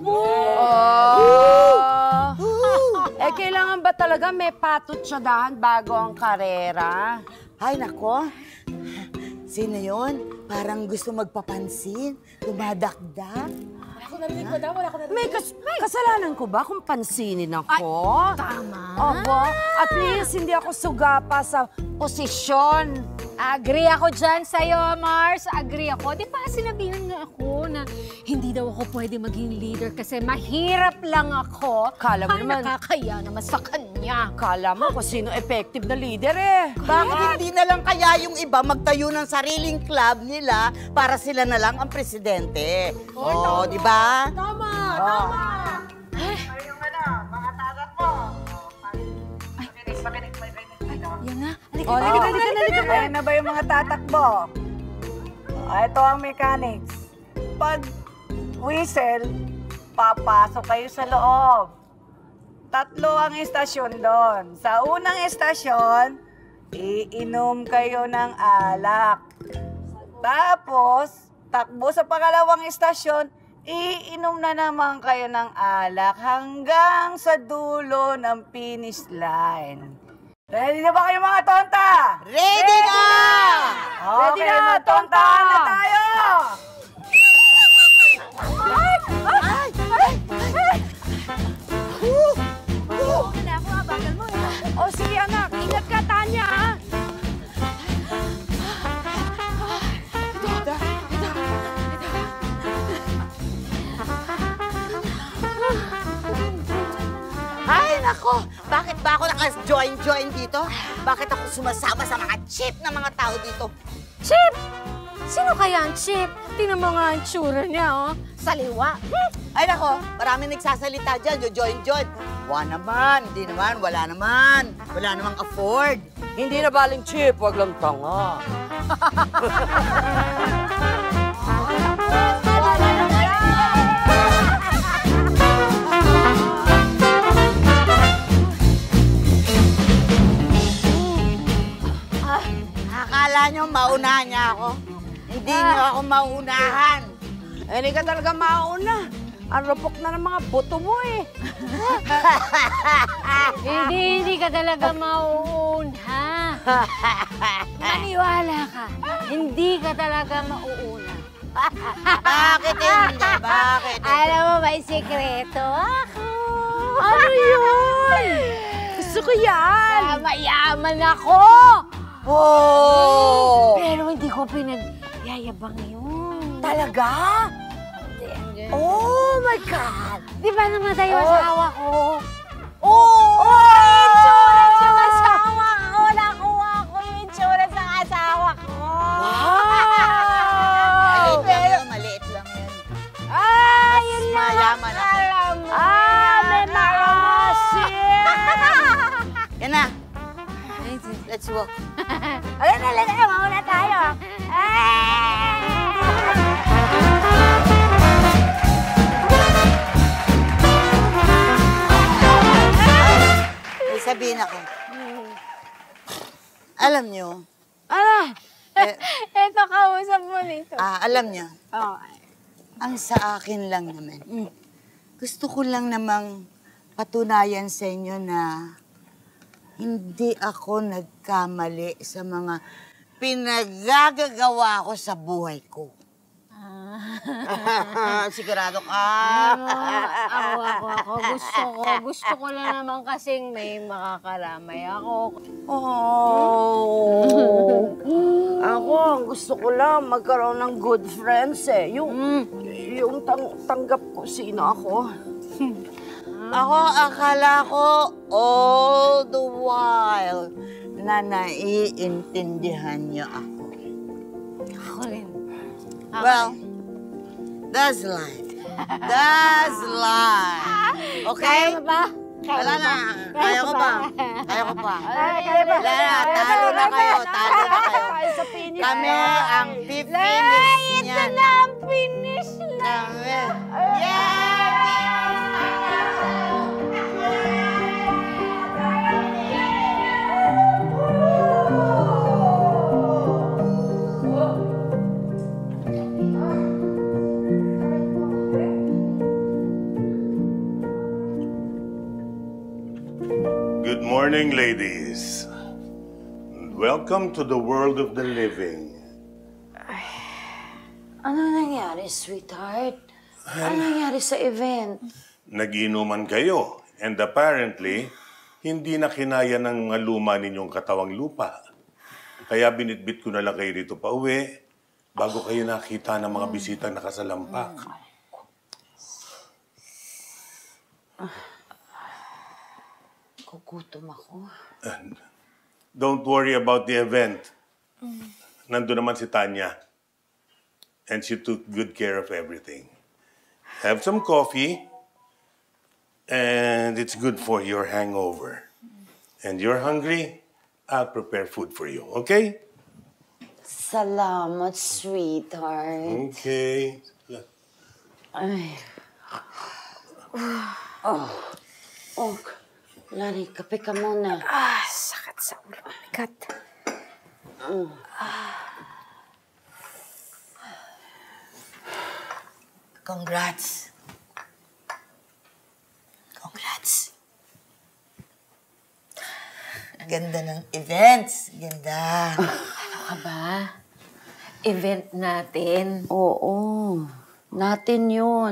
Kailangan ba talaga may patutsyadahan bago ang karera? Ay, nako. Sino yun? Parang gusto magpapansin, dumadakdak. Wala ko narinig, madam. Wala ko narinig. May kasalanan ko ba kung pansinin ako? Ay, tama. Opo. At least hindi ako suga pa sa posisyon. Agree ako dyan sa'yo, Mars. Agree ako. Di ba sinabihan nga ako na hindi daw ako pwede maging leader kasi mahirap lang ako. Kala mo naman. Nakakaya naman sa kanya. Kala mo kung sino effective na leader eh. Bakit hindi na lang kaya yung iba magtayo ng sariling club nila para sila na lang ang presidente? Di ba? Tama! Ayun mga tagat mo. Yan na. Halika. Ayan na ba yung mga tatakbo? Ito ang mechanics. Pag whistle, papasok kayo sa loob. 3 ang estasyon doon. Sa unang estasyon, iinom kayo ng alak. Tapos, Takbo sa pangalawang istasyon, iinom na naman kayo ng alak hanggang sa dulo ng finish line. Ready na ba kayo mga tonta? Ready na! Ready na, tontahan na tayo! O sige anak, ingat ka Tanya ha. Ay, nako! Bakit ba ako naka-join dito? Bakit ako sumasama sa mga cheap na mga tao dito? Chip! Sino kaya ang Chip? Tingnan mo nga ang tsura niya, oh. Saliwa. Ay, nako! Maraming nagsasalita dyan, join. Naman, hindi naman, wala naman. Wala namang afford. Hindi na baling Chip, wag lang tanga. Akala nyo maunahan niya ako? Hindi nyo ako maunahan. Hindi ka talaga mauna. Ang rupok na ng mga buto mo eh. Hindi ka talaga mauuna. Maniwala ka. Hindi ka talaga mauuna. Bakit hindi? Bakit? Alam mo, may sikreto ako. Ano yun? Gusto ko yan. Mayaman ako. Oh! Pero hindi ko pinagyayabang yun. Talaga? Oh my God! Di ba namatay yung asawa ko? Oh! Itsura ng asawa ko! Nakuha ko yung itsura ng asawa ko! Wow! Maliit lang yun. Yun na mayaman ako. May maramasin! Yan na. Let's walk. Alin, mauna tayo. May sabihin ako. Alam nyo. Ito, kausap mo nito. Alam nyo. Ang sa akin lang naman. Gusto ko lang namang patunayan sa inyo na hindi ako nagkamali sa mga pinagagagawa ko sa buhay ko. Sigurado ka? Ako. Gusto ko lang naman kasing may makakaramay ako. Ako, ang gusto ko lang magkaroon ng good friends eh. Yung tanggap ko sino ako. Ako, akala ko all the while na naiintindihan niyo ako. Ako rin. Well, that's life. That's life. Okay? Kaya ba? Wala na. Kaya ko pa. Wala na. Talo na kayo. Kami ang finish niyan. Ito na ang finish lang. Good morning, ladies. Welcome to the world of the living. Ano nangyari, sweetheart? Ano nangyari sa event? Nag-inuman kayo, and apparently, hindi na kinaya ng mga luma ninyong katawang lupa. Kaya binitbit ko na lang kayo dito pa uwi bago kayo nakita ng mga bisitang nakasalampak. Gugutom ako. Don't worry about the event. Nandun naman si Tanya. And she took good care of everything. Have some coffee. And it's good for your hangover. And you're hungry, I'll prepare food for you, okay? Salamat, sweetheart. Okay. Ay. Lani, kape ka muna. Sakit sa ulo. Bigat. Congrats. Congrats. Ang ganda ng events. Ganda. Ano ka ba? Event natin. Oo. Natin yun.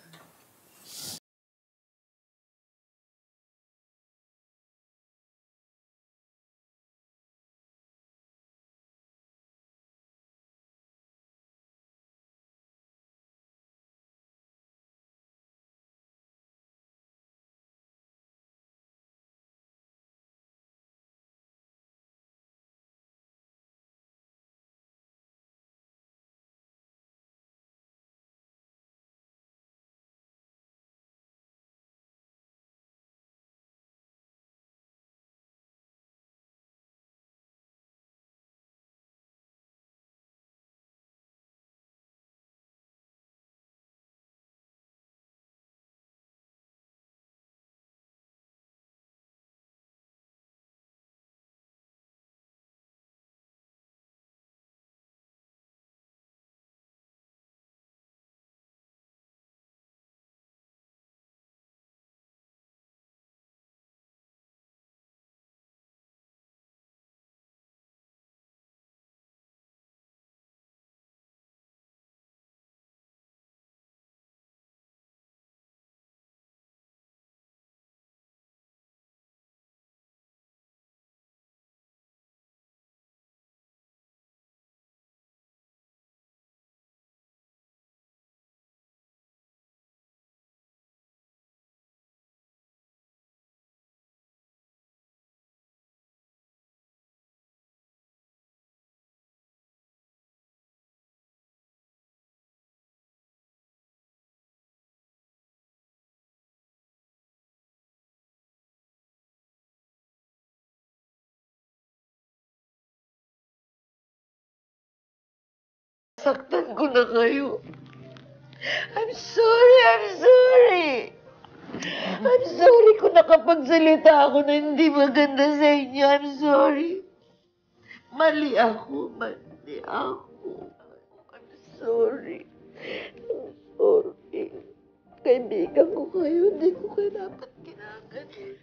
Saktan ko na kayo. I'm sorry, I'm sorry. I'm sorry kung nakapagsalita ako na hindi maganda sa inyo. I'm sorry. Mali ako. I'm sorry. I'm sorry. Kaibigan ko kayo. Hindi ko kayo dapat ginagalit.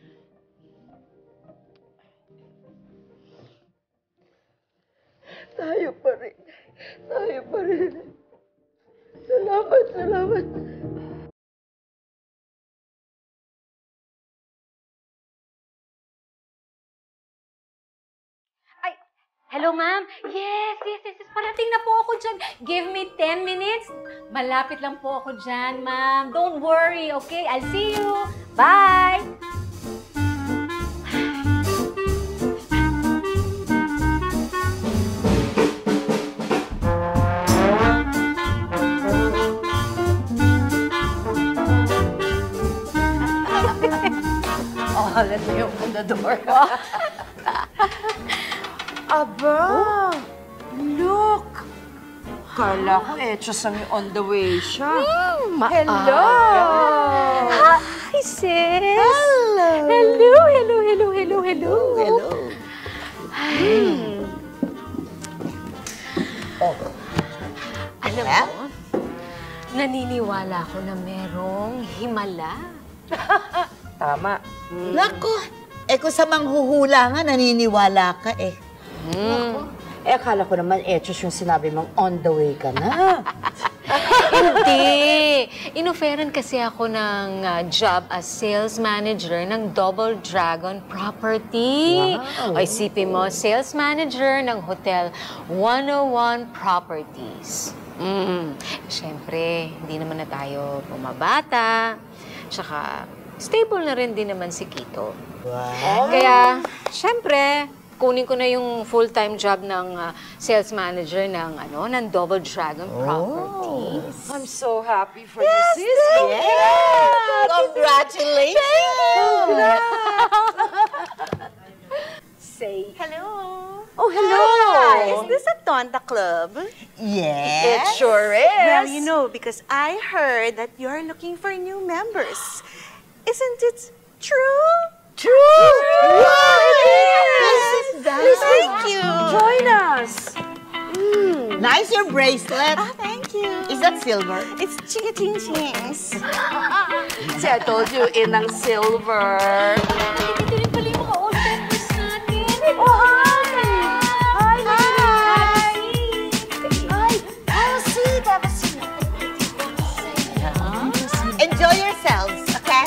Tayo pa rin. Tayo pa rin. Salamat, salamat. Ay, hello ma'am. Yes. Parating na po ako dyan. Give me 10 minutes. Malapit lang po ako dyan, ma'am. Don't worry, okay? I'll see you. Bye! Let me open the door. Aba! Look! Kala ko just on the way siya. Hello! Hi, sis! Hello! Hello! Alam mo, naniniwala ako na merong himala. Tama. Nako, kung sa manghuhula nga, naniniwala ka eh. Akala ko naman, just yung sinabi mong on the way ka na. Hindi. Inoferan kasi ako ng job as sales manager ng Double Dragon Property. Wow. O isipin mo, sales manager ng Hotel 101 Properties. Siyempre, hindi naman na tayo bumabata. Tsaka, stable na rin din naman si Kito. Wow. Kaya, siyempre, kunin ko na yung full-time job ng sales manager ng Double Dragon Properties. I'm so happy for you, sis. Yes! Congratulations! Say hello. Oh, hello! Hi. Is this a Tonda Club? Yes. It sure is. Well, you know, because I heard that you're looking for new members. Isn't it true? True! Wow, it is! Please, Thank you. Join us. Nice your bracelet. Thank you. Is that silver? It's ching-ching-chings. See, I told you, inang silver. Ito rin pala yung mga old members natin. Oh, hi! Hi! Hi! Have a seat, have a seat. Enjoy yourselves, okay?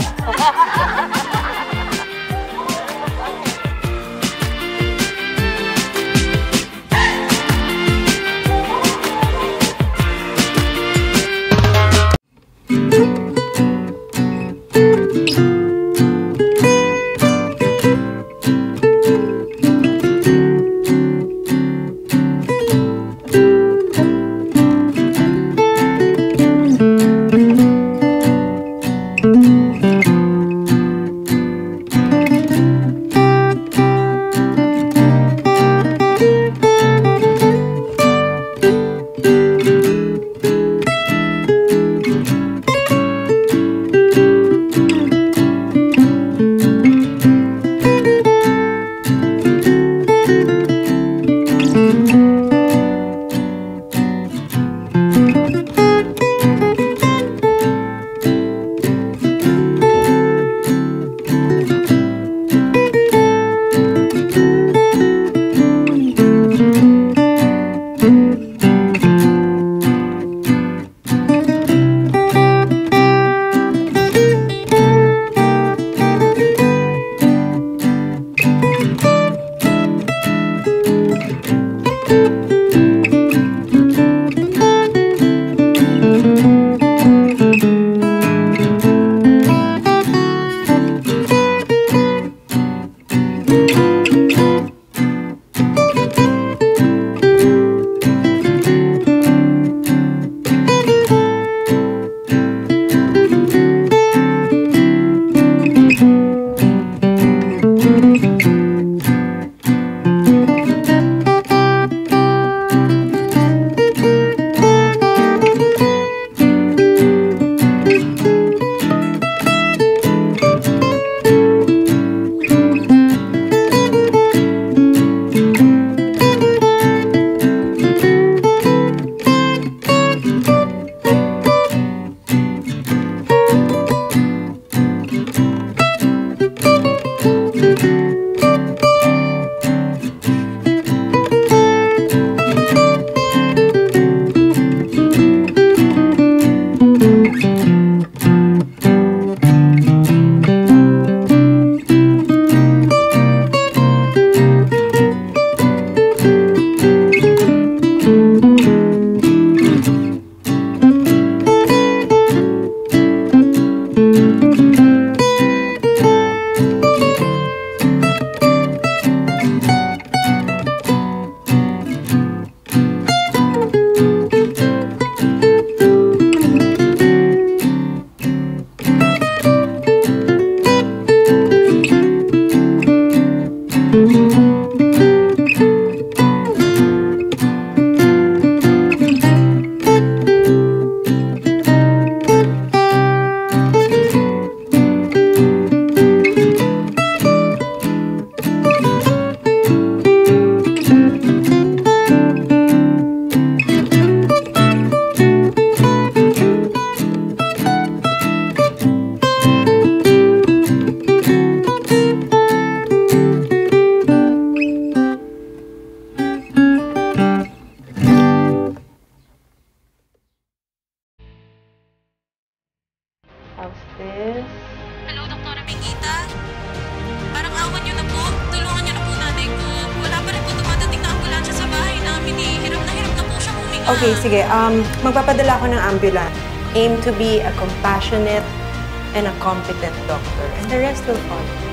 Okay, sige. Magpapadala ako ng ambulance. Aim to be a compassionate and a competent doctor. And the rest will follow.